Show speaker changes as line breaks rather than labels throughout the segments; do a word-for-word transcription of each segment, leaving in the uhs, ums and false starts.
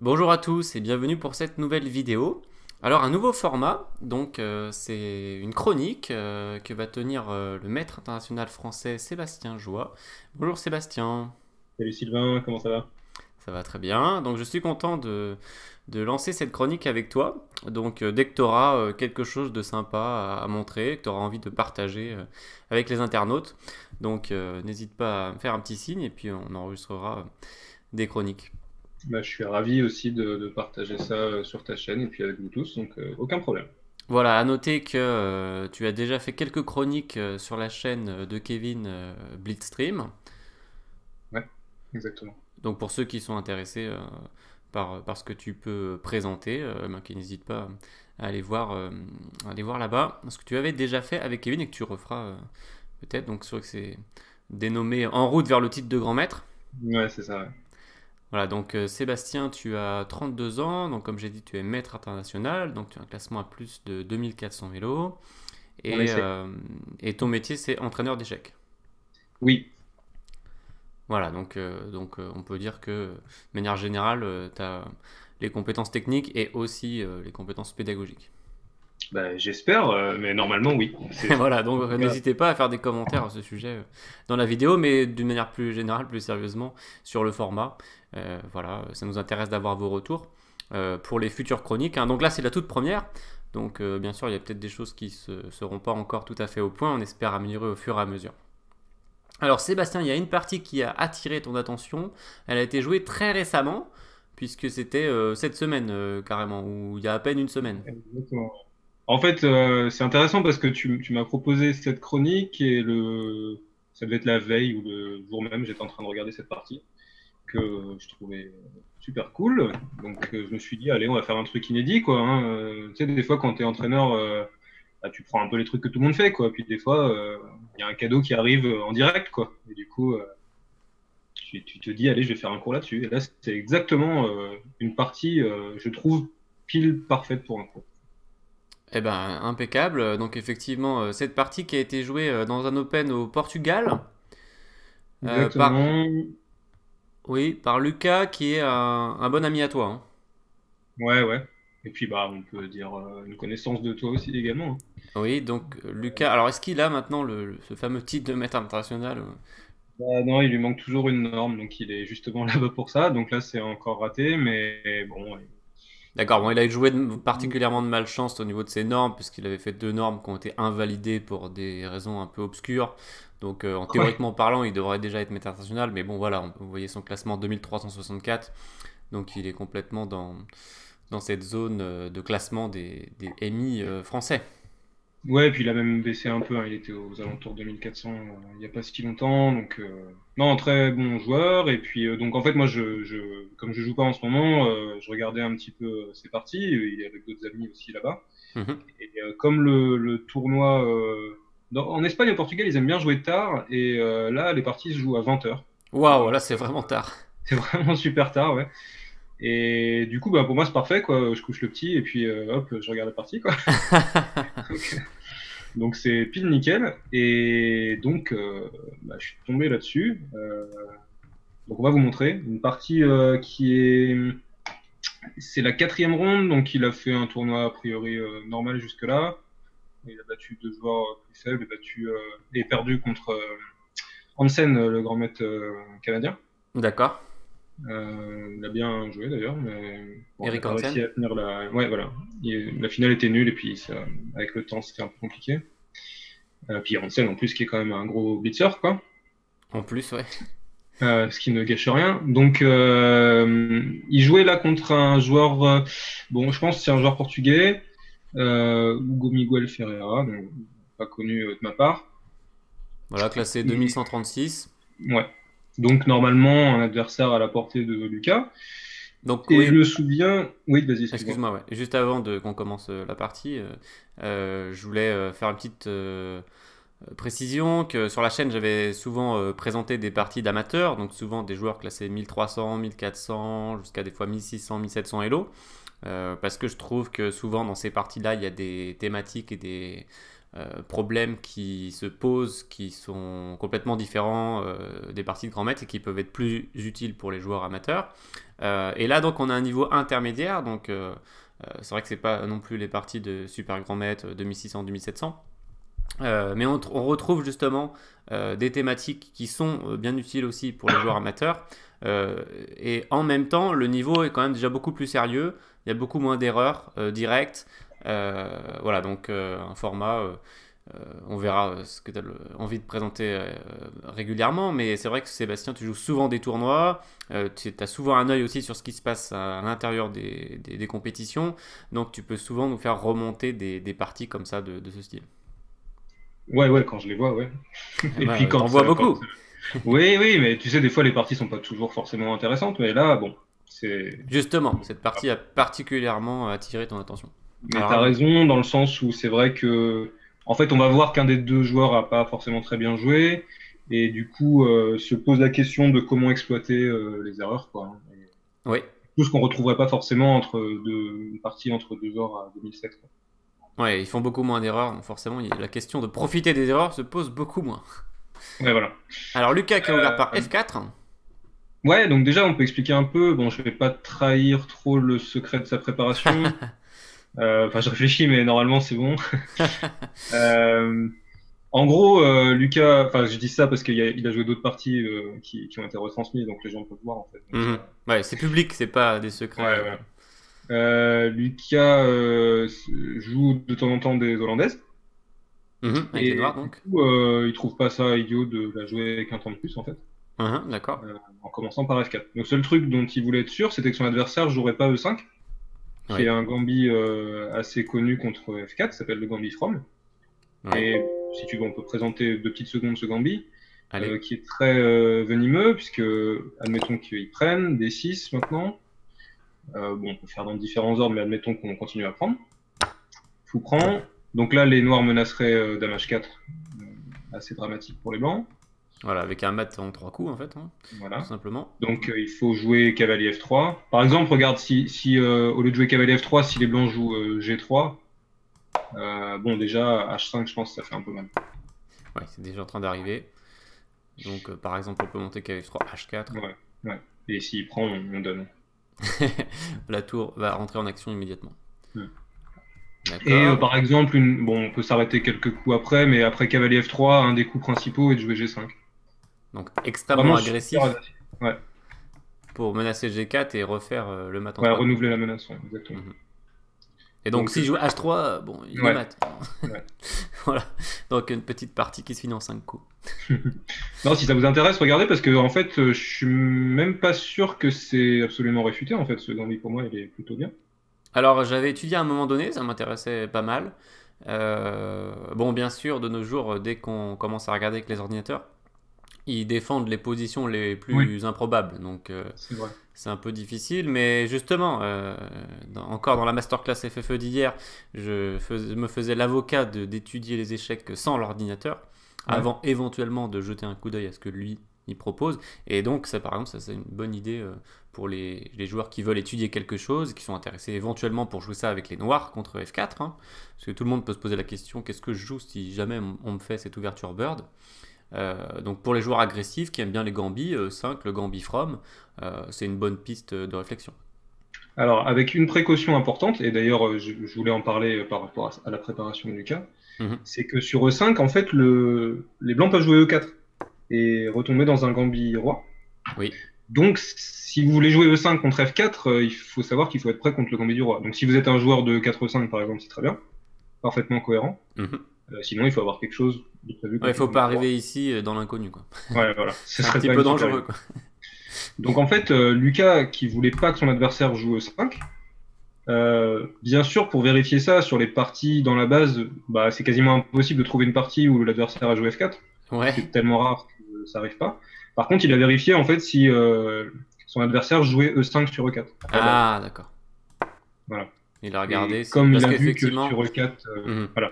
Bonjour à tous et bienvenue pour cette nouvelle vidéo. Alors un nouveau format, donc euh, c'est une chronique euh, que va tenir euh, le maître international français Sébastien Joie. Bonjour Sébastien.
Salut Sylvain, comment ça va?
Ça va très bien. Donc je suis content de, de lancer cette chronique avec toi. Donc euh, dès que tu auras euh, quelque chose de sympa à, à montrer, que tu auras envie de partager euh, avec les internautes, donc euh, n'hésite pas à me faire un petit signe et puis on enregistrera euh, des chroniques.
Bah, je suis ravi aussi de, de partager ça euh, sur ta chaîne et puis avec vous tous, donc euh, aucun problème.
Voilà, à noter que euh, tu as déjà fait quelques chroniques euh, sur la chaîne euh, de Kevin euh, Blitzstream.
Ouais, exactement.
Donc pour ceux qui sont intéressés euh, par, par ce que tu peux présenter, euh, ben, qui n'hésitent pas à aller voir, euh, à aller voir là-bas ce que tu avais déjà fait avec Kevin et que tu referas euh, peut-être. Donc c'est vrai que c'est dénommé En route vers le titre de grand maître.
Ouais, c'est ça. Ouais.
Voilà, donc euh, Sébastien, tu as trente-deux ans, donc comme j'ai dit, tu es maître international, donc tu as un classement à plus de deux mille quatre cents vélos.
On
Et,
essaie.
euh, et ton métier, c'est entraîneur d'échecs.
Oui,
Voilà, donc, euh, donc euh, on peut dire que, de manière générale, tu as les compétences techniques et aussi euh, les compétences pédagogiques.
bah, j'espère, euh, mais normalement oui. C'est
Voilà, donc
en tout
euh,
cas.
n'hésitez pas à faire des commentaires à ce sujet euh, dans la vidéo, mais d'une manière plus générale, plus sérieusement, sur le format. Euh, voilà, ça nous intéresse d'avoir vos retours euh, pour les futures chroniques, hein. Donc là, c'est la toute première. Donc euh, bien sûr, il y a peut-être des choses qui ne seront pas encore tout à fait au point. On espère améliorer au fur et à mesure. Alors Sébastien, il y a une partie qui a attiré ton attention. Elle a été jouée très récemment, puisque c'était euh, cette semaine euh, carrément, ou il y a à peine une semaine.
Exactement. En fait, euh, c'est intéressant parce que tu, tu m'as proposé cette chronique et le, ça devait être la veille ou le jour même, j'étais en train de regarder cette partie que je trouvais super cool. Donc euh, je me suis dit, allez, on va faire un truc inédit, quoi. Hein. Euh, tu sais, des fois, quand tu es entraîneur, euh, bah, tu prends un peu les trucs que tout le monde fait, quoi. Puis des fois, euh, il y a un cadeau qui arrive en direct, quoi. Et du coup, euh, tu, tu, te dis, allez, je vais faire un cours là-dessus. Et là, c'est exactement euh, une partie, euh, je trouve, pile parfaite pour un cours.
Eh ben, impeccable. Donc effectivement, euh, cette partie qui a été jouée euh, dans un Open au Portugal, euh, par,
Exactement.
oui, par Lucas, qui est un, un bon ami à toi, hein.
Ouais, ouais. Et puis, bah, on peut dire euh, une connaissance de toi aussi également. Hein.
Oui, donc euh, Lucas, alors est-ce qu'il a maintenant le, le- ce fameux titre de maître international? euh
Bah, non, il lui manque toujours une norme, donc il est justement là-bas pour ça. Donc là, c'est encore raté, mais bon,
D'accord, bon, il a joué de-
il-
particulièrement de malchance au niveau de ses normes, puisqu'il avait fait deux normes qui ont été invalidées pour des raisons un peu obscures. Donc, euh, en
ouais.
théoriquement parlant, il devrait déjà être maître international, mais bon, voilà, on- vous voyez son classement deux mille trois cent soixante-quatre, donc il est complètement dans, dans cette zone euh, de classement des, des M I euh, français.
Ouais, puis il a même baissé un peu, hein. Il était aux alentours de deux mille quatre cents euh, il n'y a pas si longtemps. Donc, euh, non, très bon joueur. Et puis, euh, donc en fait, moi, je, je, comme je joue pas en ce moment, euh, je regardais un petit peu euh, ses parties. Il est avec d'autres amis aussi là-bas.
Mhm.
Et euh, comme le, le tournoi. Euh, dans- en Espagne et au Portugal, ils aiment bien jouer tard. Et euh, là, les parties se jouent à vingt heures.
Waouh,
Donc,
là c'est
euh,
vraiment tard.
c'est vraiment super tard, ouais. Et du coup, bah, pour moi, c'est parfait, quoi. Je couche le petit et puis euh, hop, je regarde la partie, quoi. Donc c'est pile nickel. Et donc euh, bah, je suis tombé là-dessus. Euh, donc on va vous montrer une partie euh, qui est, c'est la quatrième ronde, donc il a fait un tournoi a priori euh, normal jusque-là. Il a battu deux joueurs euh, plus faibles et battu euh, et perdu contre euh, Hansen, euh, le grand maître euh, canadien.
D'accord.
Euh, il a bien joué d'ailleurs, mais bon, il n'a
Eric
pas réussi
Hansen.
à tenir la. Ouais, voilà. Il- la finale était nulle et puis ça, avec le temps c'était un peu compliqué. Euh, puis Hansen en plus qui est quand même un gros blitzer, quoi.
En plus, ouais.
Euh, ce qui ne gâche rien. Donc, euh, il jouait là contre un joueur, euh, bon, je pense que c'est un joueur portugais, euh, Hugo Miguel Ferreira, donc, pas connu euh, de ma part.
Voilà, classé
Et,
deux mille cent trente-six.
ouais. Donc, normalement, un adversaire à la portée de Lucas.
Donc,
Et je
oui,
me souviens, oui, vas-y, excuse-moi.
excuse-moi, ouais. Juste avant de qu'on commence euh, la partie, euh, euh, je voulais euh, faire une petite euh, précision que sur la chaîne, j'avais souvent euh, présenté des parties d'amateurs, donc souvent des joueurs classés mille trois cents, mille quatre cents, jusqu'à des fois mille six cents, mille sept cents Elo, euh, parce que je trouve que souvent dans ces parties-là, il y a des thématiques et des, euh, problèmes qui se posent, qui sont complètement différents euh, des parties de grand maître et qui peuvent être plus utiles pour les joueurs amateurs. Euh, et là, donc, on a un niveau intermédiaire. Donc, euh, euh, c'est vrai que c'est pas non plus les parties de super grand maître deux mille six cents, deux mille sept cents. Euh, mais on, on retrouve justement euh, des thématiques qui sont euh, bien utiles aussi pour les joueurs amateurs. Euh, et en même temps, le niveau est quand même déjà beaucoup plus sérieux. Il y a beaucoup moins d'erreurs euh, directes. Euh, voilà, donc euh, un format, euh, euh, on verra ce que tu as envie de présenter euh, régulièrement. Mais c'est vrai que Sébastien, tu joues souvent des tournois. Euh, tu as souvent un œil aussi sur ce qui se passe à, à l'intérieur des, des, des compétitions. Donc tu peux souvent nous faire remonter des, des parties comme ça de, de ce style.
Ouais, ouais, quand je les vois, ouais. Et
Bah,
puis quand
t'en vois
ça, quand
beaucoup.
ça- Oui, oui, mais tu sais, des fois, les parties sont pas toujours forcément intéressantes, mais là, bon, c'est...
Justement, cette partie a particulièrement attiré ton attention.
Mais
Alors
t'as
raconte.
raison, dans le sens où c'est vrai que, en fait, on va voir qu'un des deux joueurs a pas forcément très bien joué, et du coup, euh, se pose la question de comment exploiter euh, les erreurs, quoi. Hein. Et
Oui,
tout ce qu'on retrouverait pas forcément entre deux, une partie entre deux joueurs à deux mille sept, quoi.
ouais, ils font beaucoup moins d'erreurs, donc forcément, il- la question de profiter des erreurs se pose beaucoup moins.
Ouais, voilà.
Alors Lucas qui a ouvert par
Euh,
F quatre.
ouais, donc déjà, on peut expliquer un peu. Bon, je vais pas trahir trop le secret de sa préparation. Euh, Enfin, je réfléchis, mais normalement, c'est bon. Euh, En gros, euh, Lucas, enfin, je dis ça parce qu'il a, il a joué d'autres parties euh, qui, qui ont été retransmises, donc les gens peuvent voir en fait. Donc,
Mhm.
ça-
Ouais, c'est public, c'est pas des secrets.
Ouais,
euh.
ouais. Euh, Lucas euh, joue de temps en temps des Hollandaises
Mhm, avec les noirs
et du
donc.
coup, euh, il trouve pas ça idiot de la jouer avec un temps de plus en fait,
Mhm, d'accord.
euh, en commençant par F quatre. Le seul truc dont il voulait être sûr, c'était que son adversaire jouerait pas E cinq, qui est
Oui,
un gambit euh, assez connu contre F quatre, qui s'appelle le gambit From.
oui.
Et si tu veux, on peut présenter deux petites secondes ce gambit.
Allez.
Euh, qui est très euh, venimeux, puisque, admettons qu'ils prennent des six maintenant. Euh, bon, on peut faire dans différents ordres, mais admettons qu'on continue à prendre. Fou prend. Donc là, les noirs menaceraient euh, dame H quatre, euh, assez dramatique pour les blancs.
Voilà, avec un mat en trois coups en fait, hein, tout
Voilà.
simplement.
Donc euh, il faut jouer cavalier F trois. Par exemple, regarde, si, si euh, au lieu de jouer cavalier F trois, si les blancs jouent euh, G trois, euh, bon, déjà, H cinq, je pense que ça fait un peu mal.
Ouais, c'est déjà en train d'arriver. Donc euh, par exemple, on peut monter K F trois, H quatre.
Ouais, ouais. Et s'il prend, on, on donne.
La tour va rentrer en action immédiatement.
Hmm. Et euh,
D'accord.
par exemple, une... bon, on peut s'arrêter quelques coups après, mais après cavalier F trois, un des coups principaux est de jouer G cinq.
Donc extrêmement
Vraiment super
agressif
agressif. Ouais,
pour menacer G quatre et refaire euh, le mat en
ouais,
trois coups.
renouveler la menace, ouais, exactement.
Mhm. Et donc
Donc,
s'il
euh,
joue H trois, euh, bon, il est
ouais,
mat.
ouais.
Voilà. Donc une petite partie qui se finit en cinq coups.
Non, si ça vous intéresse, regardez, parce que en fait, euh, je suis même pas sûr que c'est absolument réfuté. En fait, ce gambit pour moi, il est plutôt bien.
Alors j'avais étudié à un moment donné, ça m'intéressait pas mal. Euh, bon, bien sûr, de nos jours, dès qu'on commence à regarder avec les ordinateurs, ils défendent les positions les
Oui,
plus improbables. Donc euh,
c'est vrai.
c'est un peu difficile, mais justement, euh, dans- encore dans la masterclass F F E d'hier, je fais- me faisais l'avocat de- d'étudier les échecs sans l'ordinateur,
Ouais.
avant éventuellement de jeter un coup d'œil à ce que lui il propose. Et donc, ça, par exemple, ça c'est une bonne idée euh, pour les, les joueurs qui veulent étudier quelque chose, qui sont intéressés éventuellement pour jouer ça avec les noirs contre F quatre, hein. Parce que tout le monde peut se poser la question, qu'est-ce que je joue si jamais on on me fait cette ouverture bird? Euh, donc pour les joueurs agressifs qui aiment bien les gambits, euh, cinq, le gambit from, euh, c'est une bonne piste de réflexion.
Alors, avec une précaution importante, et d'ailleurs, euh, je, je voulais en parler euh, par rapport à, à la préparation de Lucas,
Mhm.
c'est que sur E cinq, en fait, le... les blancs peuvent jouer E quatre et retomber dans un gambit roi.
Oui.
Donc, si vous voulez jouer E cinq contre F quatre, euh, il faut savoir qu'il faut être prêt contre le gambit du roi. Donc, si vous êtes un joueur de quatre cinq, par exemple, c'est très bien, parfaitement cohérent.
Mhm.
Euh, sinon, il faut avoir quelque chose de prévu
Ouais, il
contre le
faut
gambit
pas
du roi.
arriver ici euh, dans l'inconnu, quoi.
Ouais, voilà, ce
C'est un
serait
petit
pas
peu
une super
dangereux,
idée.
quoi.
Donc, en fait, euh, Lucas, qui voulait pas que son adversaire joue E cinq, euh, bien sûr, pour vérifier ça sur les parties dans la base, bah, c'est quasiment impossible de trouver une partie où l'adversaire a joué F quatre.
Ouais.
C'est tellement rare que ça arrive pas. Par contre, il a vérifié en fait si euh, son adversaire jouait E cinq sur E quatre à la base.
Ah, d'accord.
Voilà.
Il a regardé
Et
si.
comme
Parce
il a vu que
qu'effectivement.
sur E quatre, euh,
Mhm.
voilà,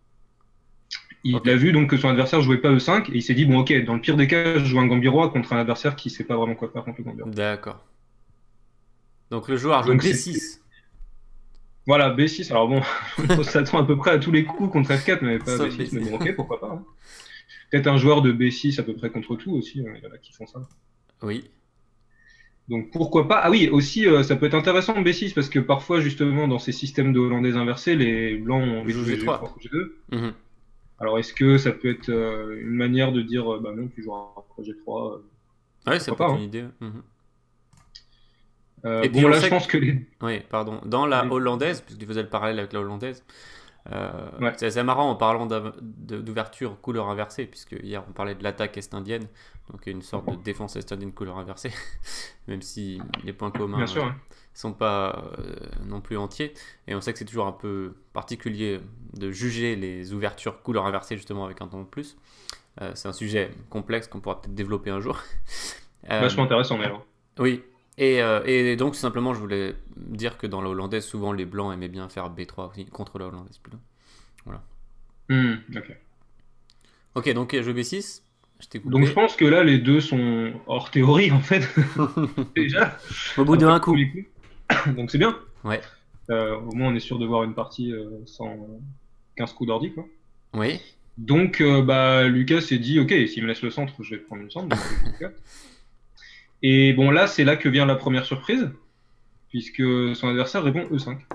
il
Ok.
a vu donc que son adversaire jouait pas E cinq et il s'est dit bon ok, dans le pire des cas, je joue un gambit roi contre un adversaire qui sait pas vraiment quoi faire contre le gambit roi.
D'accord. Donc le joueur a joué
Donc c'est
B six.
Voilà, B six. Alors bon, on s'attend à peu près à tous les coups contre F quatre, mais pas
Sauf
B six. Mais
B six.
bon, ok, pourquoi pas. Hein. Peut-être un joueur de B six à peu près contre tout aussi. hein, Il y en a qui font ça.
Oui.
Donc pourquoi pas. Ah oui, aussi, euh, ça peut être intéressant B six parce que parfois, justement, dans ces systèmes de hollandaises inversés, les blancs ont envie de
Joue
jouer
G trois.
G trois G deux.
Mhm.
Alors est-ce que ça peut être euh, une manière de dire, euh, bah non, tu joues un G trois, euh,
Ouais, ça peut
pourquoi
être
pas.
une
Hein.
idée. Mhm.
Euh,
Et puis
bon,
on
là, je
sait que...
pense que les.
Oui, pardon. Dans la
les-
hollandaise, puisque tu faisais le parallèle avec la hollandaise, euh,
Ouais,
c'est assez marrant en parlant d'av- de- d'ouverture couleur inversée, puisque hier on parlait de l'attaque est-indienne, donc une sorte de défense est-indienne couleur inversée, même si les points
bien
communs euh,
sûr. Hein.
sont pas euh, non plus entiers. Et on sait que c'est toujours un peu particulier de juger les ouvertures couleur inversée justement avec un temps de plus. Euh, c'est un sujet complexe qu'on pourra peut-être développer un jour. Euh,
Vachement intéressant d'ailleurs.
oui. Et, euh, et donc simplement je voulais dire que dans la hollandaise souvent les blancs aimaient bien faire B trois aussi, contre la hollandaise plutôt. Voilà.
Hmm, ok.
Ok, donc jeu B six, je t'ai
Donc je
coupé.
pense que là, les deux sont hors théorie en fait. Déjà,
Au bout de
après
un
le
coup.
premier coup. Donc c'est bien.
Ouais.
Euh, au moins, on est sûr de voir une partie euh, sans quinze coups d'ordi, quoi.
Oui.
Donc, euh, bah, Lucas s'est dit, ok, s'il me laisse le centre, je vais prendre le centre. Donc, Lucas. Et bon, là, c'est là que vient la première surprise, puisque son adversaire répond E cinq.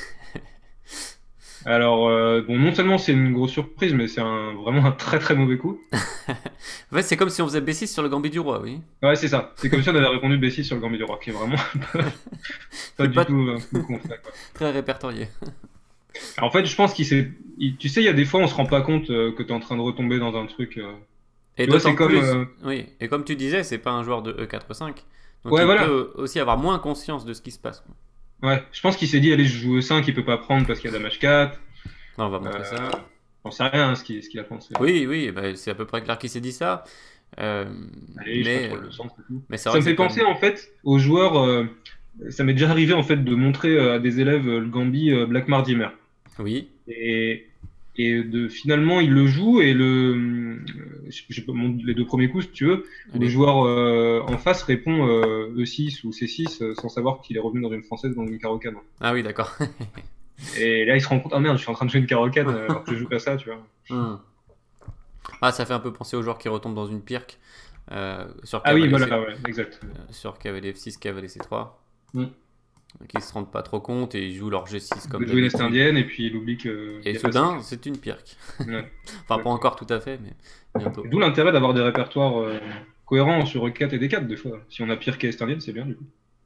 Alors, euh, bon, non seulement c'est une grosse surprise, mais c'est un, vraiment un très très mauvais coup.
En fait, c'est comme si on faisait B six sur le gambit du roi, oui.
Ouais, c'est ça. C'est comme si on avait répondu B six sur le Gambit du Roi, qui est vraiment pas
C'est
du
pas
tout un coup qu'on fait, quoi.
très répertorié.
En fait, je pense qu'il s'est. il- Tu sais, il y a des fois, on se rend pas compte euh, que t'es en train de retomber dans un truc. euh,
Et
Tu vois,
d'autant
c'est comme.
plus,
euh,
oui, et comme tu disais, c'est pas un joueur de E quatre cinq, donc
Ouais,
il
voilà.
peut aussi avoir moins conscience de ce qui se passe.
Ouais, je pense qu'il s'est dit, allez, je joue E cinq, il peut pas prendre parce qu'il y a Dame H quatre.
Là, on va
Euh,
montrer ça.
J'en sais rien, hein, ce qu'il ce qu'il a pensé.
Oui, oui, bah, c'est à peu près clair qu'il s'est dit ça. Euh,
Allez, je
mais
contrôle
euh,
le centre et tout.
mais c'est
Ça
vrai
me
que c'est
fait
quand
penser,
même.
en fait, aux joueurs. euh, Ça m'est déjà arrivé, en fait, de montrer euh, à des élèves euh, le Gambit euh, Black Mardimer.
Oui,
Et, et de, finalement, il le joue et le, euh, je, je peux mon- les deux premiers coups, si tu veux, où le
allez.
joueur euh, en face répond euh, E six ou C six euh, sans savoir qu'il est revenu dans une française dans une carocane.
Ah oui, d'accord.
Et là, il se rend compte, ah merde, je suis en train de jouer une carocane euh, alors que je joue pas ça, tu vois.
Hmm. Ah, ça fait un peu penser aux joueurs qui retombent dans une pirque euh, sur
Ah oui,
cavalier, C...
voilà, ouais, exact.
euh, sur cavalier F six, cavalier C trois,
Mm.
qui se rendent pas trop compte et ils jouent leur G six
Il
comme
veut jouer une est
d'habitude.
indienne et puis il oublie que.
Et
il y a pas
soudain, c'est une pirque.
ça. Ouais.
Enfin, pas encore tout à fait, mais bientôt.
D'où l'intérêt d'avoir des répertoires euh, cohérents sur E quatre et D quatre, des fois. Si on a pire qu'est indienne, c'est bien, du coup.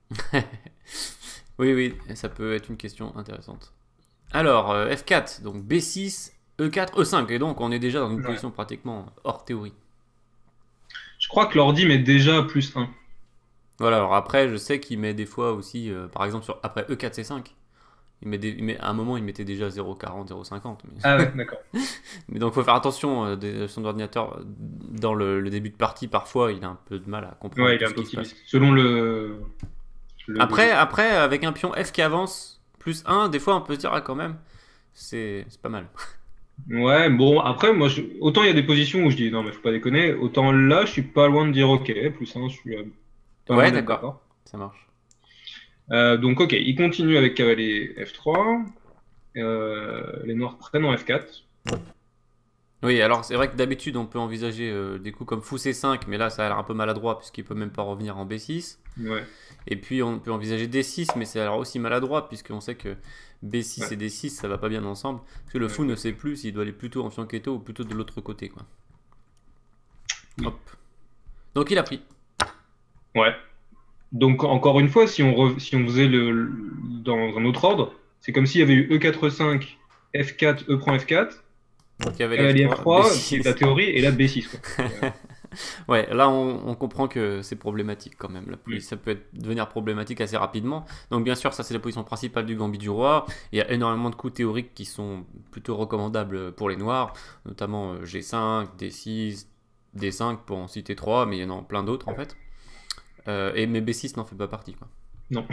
Oui, oui, ça peut être une question intéressante. Alors, euh, F quatre, donc B six, E quatre, E cinq, et donc on est déjà dans une
Ouais.
position pratiquement hors théorie.
Je crois que l'ordi met déjà plus un.
Voilà, alors après, je sais qu'il met des fois aussi, euh, par exemple, sur, après E quatre, C cinq, il met des, il met, à un moment, il mettait déjà zéro virgule quarante, zéro virgule cinquante. Mais,
Ah ouais, d'accord.
mais donc, il faut faire attention, euh, des- son ordinateur, euh, dans le, le début de partie, parfois, il a un peu de mal à comprendre
Ouais, il
tout
est
ce
un peu
qui se passe.
optimiste. Selon le. le-
Après, après, avec un pion F qui avance, plus un, des fois, on peut se dire, ah, quand même, c'est c'est pas mal.
Ouais, bon, après, moi, je- autant il y a des positions où je dis non, mais faut pas déconner, autant là, je suis pas loin de dire ok, plus un, je suis euh, pas
Ouais,
loin d'être
d'accord,
d'accord.
ça marche.
Euh, donc, ok, il continue avec cavalier F trois. Euh, les noirs prennent en F quatre.
Oui, alors c'est vrai que d'habitude on peut envisager euh, des coups comme fou C cinq, mais là ça a l'air un peu maladroit puisqu'il peut même pas revenir en B six.
Ouais,
Et puis on peut envisager D six, mais c'est alors aussi maladroit puisqu'on sait que B six
ouais,
et D six ça va pas bien ensemble. Parce que le
ouais,
fou ne sait plus s'il doit aller plutôt en fianchetto ou plutôt de l'autre côté, quoi.
oui.
Hop. Donc il a pris.
Ouais. Donc, encore une fois, si on, re- si on faisait le, le- dans un autre ordre, c'est comme s'il y avait eu E quatre cinq, F quatre, E prend F quatre,
Donc cavalier
cavalier
F trois,
F trois, qui est la
B six.
théorie, et là B six, quoi. Euh,
Ouais, là on, on comprend que c'est problématique quand même. La
Mm.
ça peut être, devenir problématique assez rapidement. Donc bien sûr, ça c'est la position principale du gambit du roi. Il y a énormément de coups théoriques qui sont plutôt recommandables pour les noirs, notamment euh, G cinq, D six, D cinq pour en citer trois, mais il y en a plein d'autres en fait. Euh, et mais B six n'en fait pas partie, quoi.
non.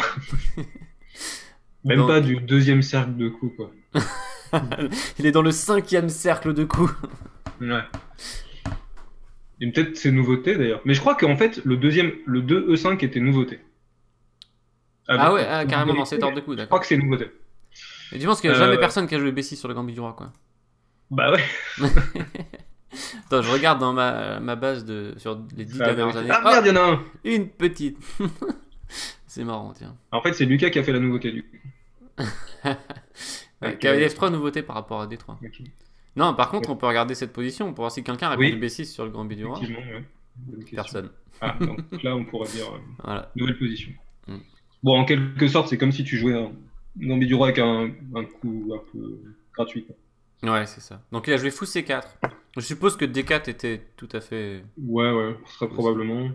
Même
Donc,
pas du deuxième cercle de coups, quoi.
il est dans le cinquième cercle de coups.
Ouais. Et peut-être c'est nouveauté d'ailleurs. Mais je crois qu'en fait, le deuxième, le deux E cinq était nouveauté.
Ah
Avec-
ouais, ah, carrément dans cet ordre de coups,
Je crois
d'accord.
que c'est nouveauté.
Et tu penses qu'il n'y a jamais
Euh,
personne qui a joué B six sur le Gambit du Roi, quoi.
Bah ouais.
Attends, je regarde dans ma, ma base de, sur les dix
Ça a
dernières
vérifié.
années.
Ah merde, il y en a un.
Oh, une petite. C'est marrant, tiens.
En fait, c'est Lucas qui a fait la nouveauté du coup.
Ouais,
Ok.
Cavalier F trois, nouveauté par rapport à D trois.
Ok.
Non, par contre, on peut regarder cette position pour voir si quelqu'un a
Oui.
répondu B six sur le Gambit du Roi.
Effectivement, ouais. Bonne question.
Personne.
Ah, donc là, on pourrait dire euh,
Voilà.
nouvelle position.
Mm.
Bon, en quelque sorte, c'est comme si tu jouais un Gambit du Roi avec un, un coup un peu gratuit, quoi.
Ouais, c'est ça. Donc il a joué fou C quatre. Je suppose que D quatre était tout à fait.
Ouais, ouais, très probablement.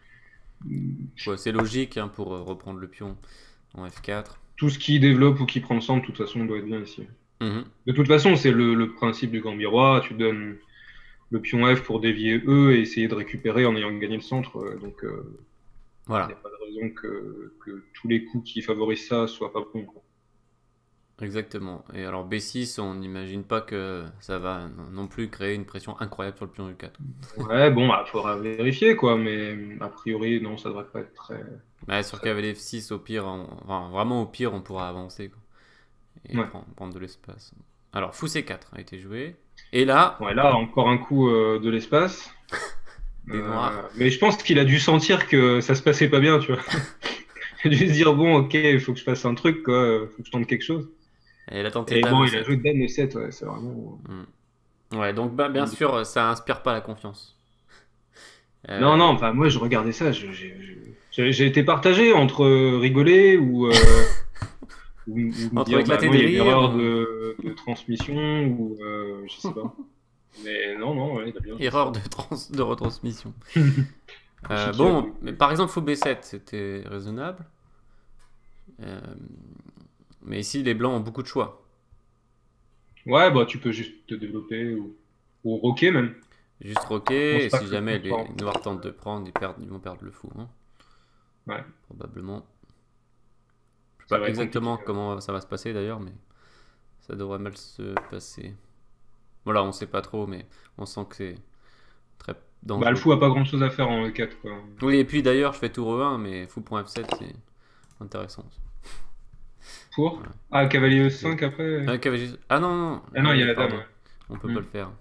Ouais, c'est logique hein, pour euh, reprendre le pion en F quatre.
Tout ce qui développe ou qui prend le centre, de toute façon, doit être bien ici.
Mhm.
De toute façon, c'est le, le principe du Gambit Roi. Tu donnes le pion F pour dévier E et essayer de récupérer en ayant gagné le centre. euh, Donc, euh, il
Voilà,
n'y a pas de raison que, que tous les coups qui favorisent ça soient pas bons, quoi.
exactement. Et alors B six, on n'imagine pas que ça va non non plus créer une pression incroyable sur le pion U quatre.
Ouais, bon, il faudra vérifier, quoi, mais a priori, non, ça devrait pas être très.
Ouais, sur cavalier F six, au pire, on- enfin, vraiment au pire, on pourra avancer quoi, et
Ouais.
prendre, prendre de l'espace. Alors, fou C quatre a été joué. Et là,
Ouais, là, encore un coup euh, de l'espace.
Des noirs.
Mais je pense qu'il a dû sentir que ça se passait pas bien, tu vois. Il a dû se dire, bon, ok, il faut que je fasse un truc, quoi, faut que je tente quelque chose.
elle a tenté
Et
dame
bon, il
sept.
a joué Dame E sept, ouais, c'est vraiment.
Ouais, donc bah, bien sûr, ça inspire pas la confiance. Euh,
Non, non, enfin, moi, je regardais ça, je- j'ai j'ai- j'ai été partagé entre rigoler ou, euh, ou, ou me
Entre
dire, bah,
éclater
non,
de
il y a une
rire,
erreur
ou-
de, de transmission, ou euh, je sais pas. Mais non, non, ouais, il a bien joué.
Erreur de, trans de retransmission. Euh,
Chiqui,
bon,
ouais.
mais par exemple, fou B sept, c'était raisonnable. Euh, mais ici, les blancs ont beaucoup de choix.
Ouais, bah, tu peux juste te développer ou, ou rocker même.
Juste
Je
roquer,
pense
et
pas
si
que
jamais
ce
les
soit-
noirs tentent de prendre, ils, perdent, ils vont perdre le fou. Hein.
Ouais.
Probablement. Je sais
Ça
pas
va être
exactement
compliqué,
comment ça va se passer d'ailleurs, mais ça devrait mal se passer. Voilà, on sait pas trop, mais on sent que c'est très dangereux.
Bah, le fou a pas grand chose à faire en E quatre, quoi.
Oui, et puis d'ailleurs, je fais tour E un, mais fou.f sept, c'est intéressant.
Pour
Voilà.
Ah, cavalier E cinq après
Ah, cavalier- ah non, non,
Ah non, il y a la
pardon.
dame, ouais.
On peut
Hmm.
pas le faire.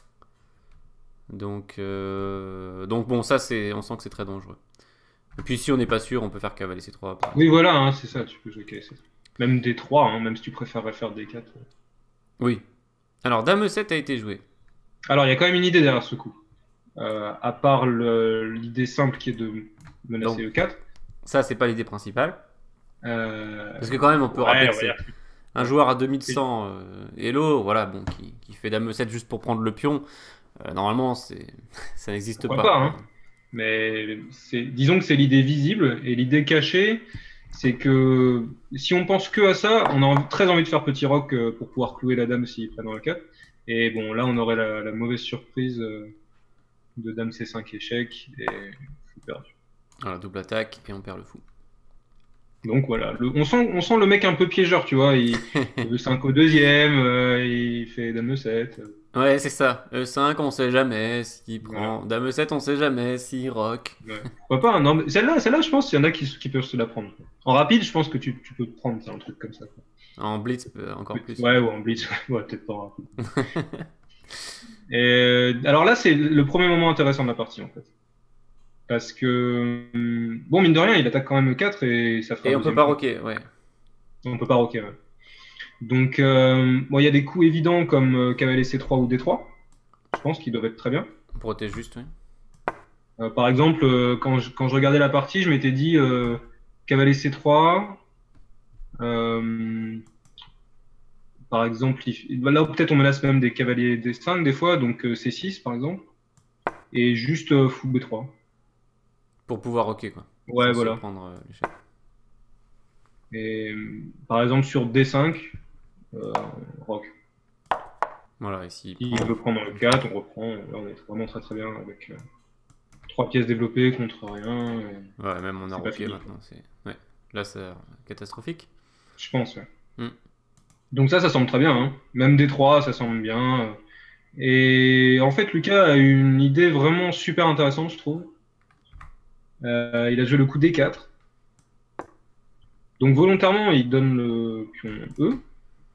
Donc, euh, donc bon, ça, c'est, on sent que c'est très dangereux. Et puis si on n'est pas sûr, on peut faire cavalier C trois. par
Oui, voilà, hein, c'est ça, tu peux jouer K S S. Même D trois, hein, même si tu préférerais faire D quatre.
Oui. Alors, dame E sept a été joué.
Alors, il y a quand même une idée derrière ce coup. Euh, à part le- l'idée simple qui est de menacer
Donc.
E quatre.
Ça, c'est pas l'idée principale.
Euh...
Parce que quand même, on peut
ouais,
rappeler
on
que
va
c'est
dire.
un joueur à deux mille cent euh, Hello, voilà, bon, qui, qui fait dame E sept juste pour prendre le pion. Euh, normalement, c'est, ça n'existe
Pourquoi
pas.
pas, hein. Mais c'est, disons que c'est l'idée visible et l'idée cachée, c'est que si on pense que à ça, on a envie- très envie de faire petit roc euh, pour pouvoir clouer la dame s'il prend dans le quatre. Et bon, là, on aurait la, la mauvaise surprise euh, de dame C cinq échec et fou perdu.
Voilà, double attaque et on perd le fou.
Donc voilà, le- on, sent, on sent le mec un peu piégeur, tu vois. Il, il veut cinq au deuxième, euh, il fait dame E sept.
Ouais, c'est ça. E cinq, on sait jamais s'il prend.
Voilà.
Dame E sept, on sait jamais s'il rock.
Ouais. Pourquoi pas, hein. Non, mais celle-là, celle-là, je pense qu'il y en a qui, qui peuvent se la prendre. En rapide, je pense que tu, tu peux te prendre, c'est un truc comme ça, quoi.
En blitz, euh, encore plus.
Ouais, ou en blitz, ouais, peut-être pas en rapide. Et, alors là, c'est le premier moment intéressant de la partie, en fait. Parce que, hum, bon, mine de rien, il attaque quand même E quatre et ça fera
Et on peut
deuxième
pas
coup.
rocker, ouais.
On peut pas rocker, ouais. Donc, euh, bon, il y a des coups évidents comme euh, cavalier C trois ou D trois. Je pense qu'ils doivent être très bien.
On protège juste, oui.
Euh, par exemple, euh, quand, je, quand je regardais la partie, je m'étais dit euh, cavalier C trois. Euh, par exemple, il- là peut-être on menace même des cavaliers D cinq des fois, donc euh, C six par exemple. Et juste euh, fou B trois.
Pour pouvoir rocker, quoi.
Ouais,
Sans se
voilà.
prendre euh, l'échec.
Et euh, par exemple sur D cinq, euh, rock.
Voilà, ici.
Si il veut prendre le quatre, on reprend. Là, on est vraiment très très bien avec euh, trois pièces développées contre rien. et-
Ouais, même on a
C'est pas
rocké
fini.
maintenant. C'est... Ouais. Là, c'est catastrophique.
Je pense, ouais.
Hmm.
Donc ça, ça semble très bien, hein. Même D trois, ça semble bien. Et en fait, Lucas a une idée vraiment super intéressante, je trouve. Euh, il a joué le coup D quatre. Donc volontairement, il donne le pion E.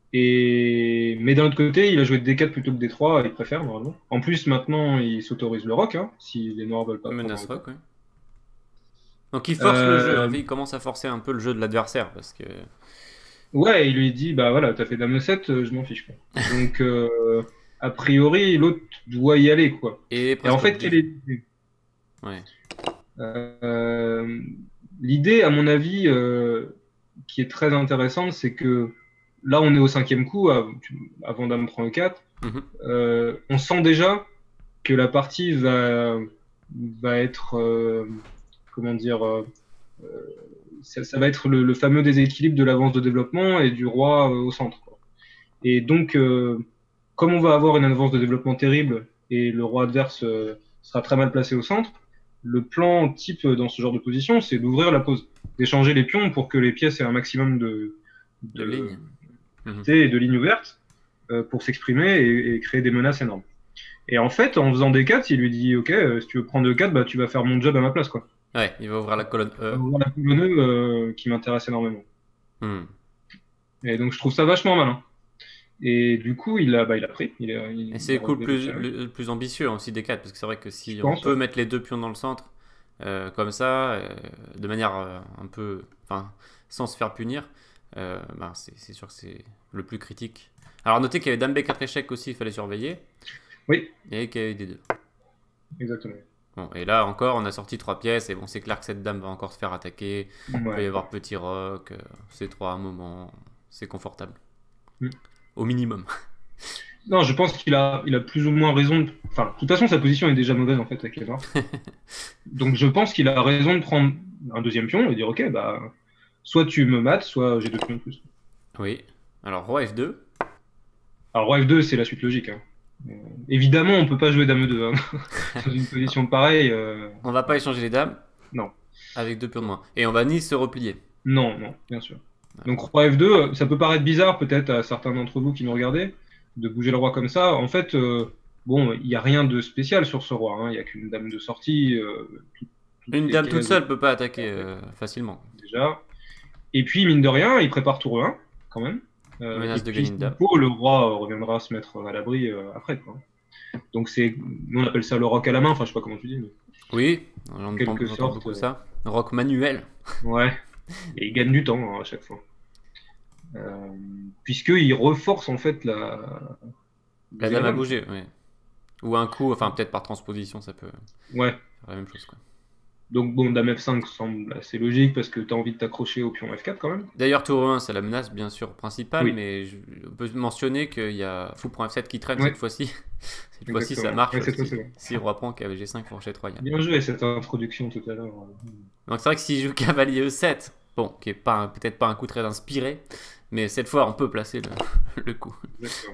Et... Mais d'un autre côté, il a joué D quatre plutôt que D trois, il préfère normalement. En plus, maintenant, il s'autorise le rock, hein, si les noirs veulent pas prendre
Menace
le
rock,
rock.
oui. Donc il force le jeu,
Euh,
hein, il commence à forcer un peu le jeu de l'adversaire parce que.
Ouais, il lui dit, bah voilà, t'as fait dame sept, euh, je m'en fiche, quoi. Donc, euh, a priori, l'autre doit y aller, quoi.
Et
Et en
presque
fait, quelle
obligé.
est l'idée?
Ouais.
Euh, L'idée, à mon avis, euh, qui est très intéressante, c'est que là, on est au cinquième coup, av- tu- avant dame prend e quatre.
Mhm.
Euh, on sent déjà que la partie va, va être, euh, comment dire, euh, ça, ça va être le, le fameux déséquilibre de l'avance de développement et du roi euh, au centre, quoi. Et donc, euh, comme on va avoir une avance de développement terrible et le roi adverse euh, sera très mal placé au centre, le plan type dans ce genre de position, c'est d'ouvrir la pose, d'échanger les pions pour que les pièces aient un maximum de,
De
de,
ligne. Mhm.
et de lignes ouvertes euh, pour s'exprimer et, et créer des menaces énormes. Et en fait, en faisant des quatre, il lui dit, OK, euh, si tu veux prendre deux quatre, bah, tu vas faire mon job à ma place, quoi.
Ouais, il va ouvrir la colonne
On va
E.
voir la colonne E, euh, qui m'intéresse énormément.
Hmm.
Et donc, je trouve ça vachement malin. Et du coup, il a, bah, il a pris. Il a, il,
Et
il
c'est
a
le coup le
relevé le
plus,
challenge.
le, le plus ambitieux aussi des quatre, parce que c'est vrai que
Je
si on
pense,
peut
ouais.
mettre les deux pions dans le centre, euh, comme ça, euh, de manière euh, un peu. Enfin, sans se faire punir, euh, ben, c'est c'est sûr que c'est le plus critique. Alors, notez qu'il y avait Dame B quatre échecs aussi, il fallait surveiller,
Oui,
et qu'il y avait des deux.
exactement.
Bon, et là encore, on a sorti trois pièces, et bon, c'est clair que cette dame va encore se faire attaquer. Il peut y
Ouais.
avoir petit roc, euh, c'est trois à un moment, c'est confortable.
Mm.
Au minimum.
Non, je pense qu'il a, il a plus ou moins raison. de- Enfin, de toute façon, sa position est déjà mauvaise en fait avec les noirs. Donc, je pense qu'il a raison de prendre un deuxième pion et dire, OK, bah, soit tu me mates, soit j'ai deux pions de plus.
Oui. Alors, roi F deux.
Alors, roi F deux, c'est la suite logique, hein. Euh, évidemment, on peut pas jouer dame E deux, hein. Dans une position pareille. euh,
On va pas échanger les dames
Non,
avec deux pions de moins. Et on va ni se replier.
non, non, bien sûr.
Voilà.
Donc, roi F deux, euh, ça peut paraître bizarre peut-être à certains d'entre vous qui nous regardez, de bouger le roi comme ça. En fait, euh, bon, il n'y a rien de spécial sur ce roi, hein. Il n'y a qu'une dame de sortie. euh, tout- toutes
Une
les
dame toute
cases
seule peut pas attaquer euh, facilement.
déjà. Et puis, mine de rien, il prépare tour un, quand même. Euh, et
Menace de
puis,
gagner une
s'il
dame.
faut, le roi euh, reviendra se mettre à l'abri euh, après, quoi. Donc, c'est, nous, on appelle ça le roc à la main, enfin, je sais pas comment tu dis, mais
Oui, j'entends
quelque
j'entends
sorte.
beaucoup
euh,
ça. Rock manuel.
Ouais. Et il gagne du temps, hein, à chaque fois. Euh, Puisqu'il reforce, en fait, la.
La
bouger
dame a
dames.
bougé, oui. Ou un coup, enfin peut-être par transposition, ça peut
Ouais.
faire la même chose, quoi.
Donc, bon, dame F cinq semble assez logique parce que tu as envie de t'accrocher au pion F quatre quand même.
D'ailleurs, tour un, c'est la menace, bien sûr, principale,
Oui.
mais je, on peut mentionner qu'il y a fou pour F sept qui traîne
Ouais.
cette fois-ci. Cette fois-ci, ça
Exactement.
marche.
Ouais, cette fois,
si,
c'est bon.
si roi prend K V G cinq, fourchette royale.
Bien joué cette introduction tout à l'heure.
Donc c'est vrai que s'il joue cavalier E sept, bon, qui est pas un- peut-être pas un coup très inspiré, mais cette fois, on peut placer le, le coup.
Exactement.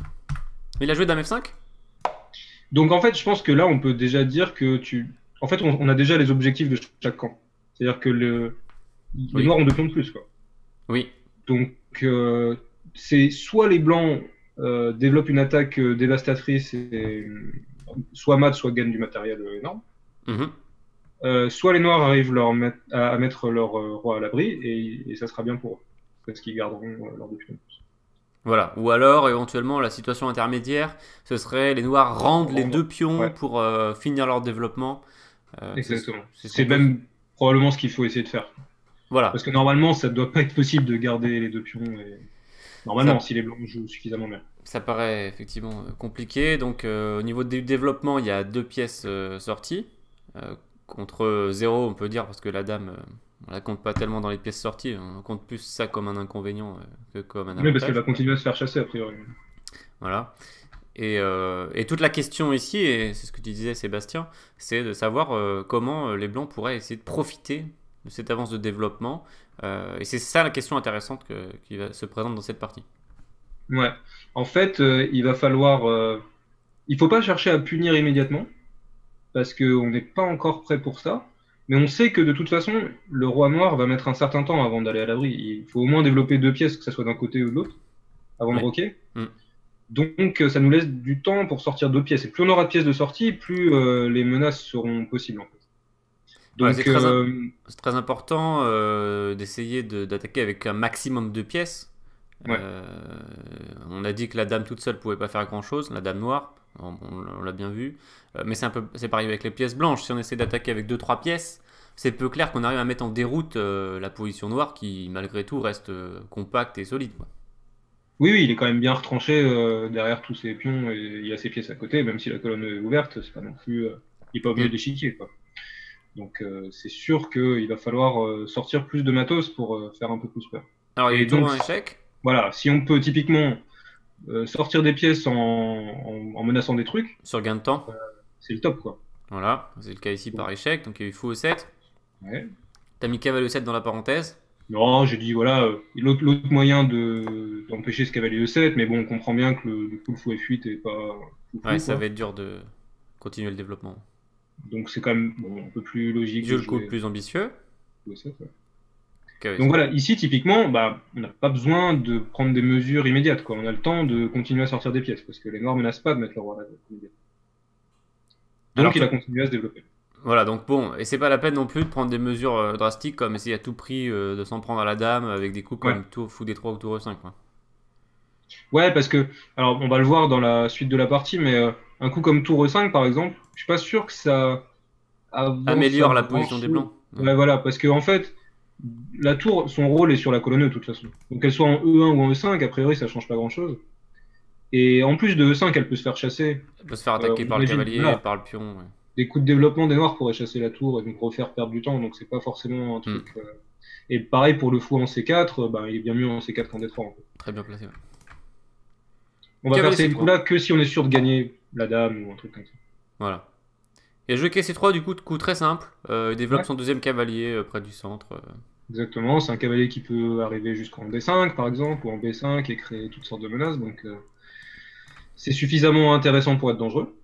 Il a joué dame F cinq.
Donc en fait, je pense que là, on peut déjà dire que tu. En fait, on, on a déjà les objectifs de chaque camp. C'est-à-dire que le... les
Oui.
noirs ont deux pions de plus, quoi.
Oui,
Donc, euh, c'est soit les blancs euh, développent une attaque euh, dévastatrice et euh, soit matent, soit gagnent du matériel euh, énorme.
mhm.
Euh, soit les noirs arrivent leur met- à, à mettre leur euh, roi à l'abri et, et ça sera bien pour eux. Parce qu'ils garderont euh, leurs deux pions de plus.
Voilà. Ou alors, éventuellement, la situation intermédiaire, ce serait les noirs rendent les
Rendre.
deux pions
Ouais.
pour euh, finir leur développement. Euh, c'est-
Exactement.
c'est ce
C'est
qu'on peut-
même probablement ce qu'il faut essayer de faire.
Voilà.
Parce que normalement, ça ne doit pas être possible de garder les deux pions. Et... Normalement,
Ça-
si les blancs jouent suffisamment bien.
Ça paraît effectivement euh, compliqué. Donc, euh, au niveau du développement, il y a deux pièces euh, sorties. Euh, contre zéro, on peut dire, parce que la dame, euh, on la compte pas tellement dans les pièces sorties. On compte plus ça comme un inconvénient euh, que comme un
Oui, parce
avantage.
qu'elle va continuer à se faire chasser, a priori.
Voilà. Et, euh, et toute la question ici, et c'est ce que tu disais Sébastien, c'est de savoir euh, comment euh, les Blancs pourraient essayer de profiter de cette avance de développement. Euh, et c'est ça la question intéressante que- qui va, se présente dans cette partie.
Ouais. En fait, euh, il va falloir. Euh... Il faut pas chercher à punir immédiatement, parce qu'on n'est pas encore prêt pour ça. Mais on sait que de toute façon, le roi noir va mettre un certain temps avant d'aller à l'abri. Il faut au moins développer deux pièces, que ce soit d'un côté ou de l'autre, avant
Ouais.
de roquer.
Mm.
Donc, euh, ça nous laisse du temps pour sortir deux pièces. Et plus on aura de pièces de sortie, plus euh, les menaces seront possibles, en fait.
Ouais,
Donc,
c'est très,
euh,
c'est très important euh, d'essayer de- d'attaquer avec un maximum de pièces.
Ouais.
Euh, on a dit que la dame toute seule pouvait pas faire grand chose, la dame noire, on, on- on l'a bien vu. Euh, mais c'est un peu, c'est pareil avec les pièces blanches. Si on essaie d'attaquer avec deux trois pièces, c'est peu clair qu'on arrive à mettre en déroute euh, la position noire qui, malgré tout, reste euh, compacte et solide, quoi.
Oui, oui, il est quand même bien retranché euh, derrière tous ses pions et il y a ses pièces à côté, même si la colonne est ouverte, c'est pas non plus, euh, il est pas au milieu
Mm.
de l'échiquier, quoi. Donc euh, c'est sûr qu'il va falloir euh, sortir plus de matos pour euh, faire un peu plus peur.
Alors, il y a
Et
eu tour
donc
en échec
voilà, si on peut typiquement euh, sortir des pièces en, en- en menaçant des trucs,
sur gain de temps.
c'est le top, quoi.
Voilà, c'est le cas ici par échec. Donc, il y a eu fou E sept.
Ouais.
T'as mis cavalier E sept dans la parenthèse.
Non, j'ai dit voilà, euh, l'autre l'autre moyen de d'empêcher ce cavalier E sept, mais bon, on comprend bien que le, du coup le fou F huit est pas fou,
Ouais,
fou,
ça
quoi.
va être dur de continuer le développement.
Donc c'est quand même bon, un peu plus logique
Dieu
de
le coup le
jouer
plus ambitieux.
fou E sept. Ouais.
Cavalier
Donc
sept.
voilà, ici typiquement, bah, on n'a pas besoin de prendre des mesures immédiates, quoi. On a le temps de continuer à sortir des pièces, parce que les noirs menacent pas de mettre le roi là.
Alors,
Donc il
toi-
a continué à se développer.
voilà, donc bon, et c'est pas la peine non plus de prendre des mesures euh, drastiques comme essayer à tout prix euh, de s'en prendre à la dame avec des coups
Ouais.
comme tour fou D trois ou tour E cinq, quoi.
Ouais, parce que, alors on va le voir dans la suite de la partie, mais euh, un coup comme tour E cinq par exemple, je suis pas sûr que ça avance à
Améliore la
grand
position des
chose.
blancs. Ouais.
Ouais, voilà, parce que en fait, la tour, son rôle est sur la colonne E de toute façon. Donc qu'elle soit en E un ou en E cinq, a priori, ça change pas grand chose. Et en plus de E cinq, elle peut se faire chasser.
Elle peut se faire
Euh,
attaquer
on
par le
imagine,
cavalier,
voilà,
par le pion. Ouais.
des coups de développement des noirs pourraient chasser la tour et donc refaire perdre du temps, donc c'est pas forcément un
Hmm.
truc. euh, Et pareil pour le fou en C quatre, euh, bah, il est bien mieux en C quatre qu'en D trois, en fait.
Très bien placé. Ouais.
On va
Cavalier
faire ces
C trois.
coups-là que si on est sûr de gagner la dame ou un truc comme ça.
Voilà. Et jouer K C trois, du coup, coup très simple. Euh, il développe
Ouais,
son deuxième cavalier euh, près du centre. euh.
exactement. C'est un cavalier qui peut arriver jusqu'en D cinq, par exemple, ou en B cinq et créer toutes sortes de menaces, donc euh, c'est suffisamment intéressant pour être dangereux.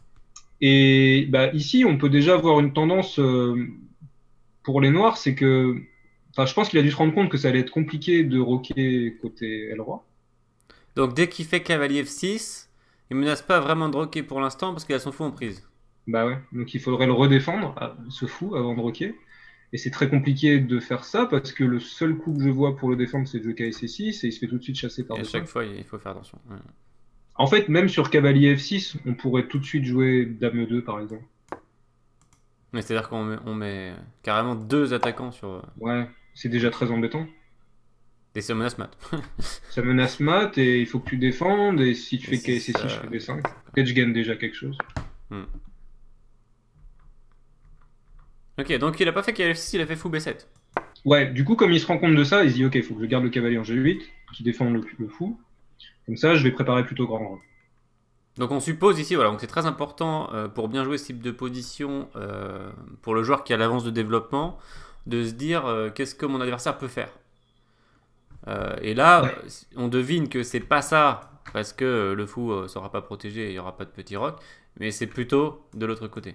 Et bah, ici, on peut déjà voir une tendance euh, pour les noirs, c'est que, enfin, je pense qu'il a dû se rendre compte que ça allait être compliqué de roquer côté L-Roi.
Donc dès qu'il fait cavalier F six, il menace pas vraiment de roquer pour l'instant parce qu'il a son fou en prise.
Bah ouais, donc il faudrait le redéfendre, à- ce fou, avant de roquer. Et c'est très compliqué de faire ça parce que le seul coup que je vois pour le défendre, c'est de jouer K C six et il se fait tout de suite chasser par
Et à
D cinq.
chaque fois, il faut faire attention. Ouais.
En fait, même sur cavalier F six, on pourrait tout de suite jouer Dame E deux, par exemple.
Mais c'est-à-dire qu'on met, on met carrément deux attaquants sur euh,
Ouais, c'est déjà très embêtant.
des seul menaces mat.
Ça menace mat et il faut que tu défendes. Et si tu
Et
fais
si
K C six,
ça-
je fais D cinq. Peut-être je gagne déjà quelque chose.
Hmm. Ok, donc il a pas fait cavalier F six, il a fait fou B sept.
Ouais, du coup, comme il se rend compte de ça, il se dit ok, il faut que je garde le cavalier en G huit qui défend le, le fou. Comme ça, je vais préparer plutôt grand rang.
Donc on suppose ici, voilà, donc c'est très important euh, pour bien jouer ce type de position euh, pour le joueur qui a l'avance de développement, de se dire euh, qu'est-ce que mon adversaire peut faire. Euh, et là,
Ouais.
on devine que c'est pas ça parce que euh, le fou euh, sera pas protégé et il y aura pas de petit roc, mais c'est plutôt de l'autre côté.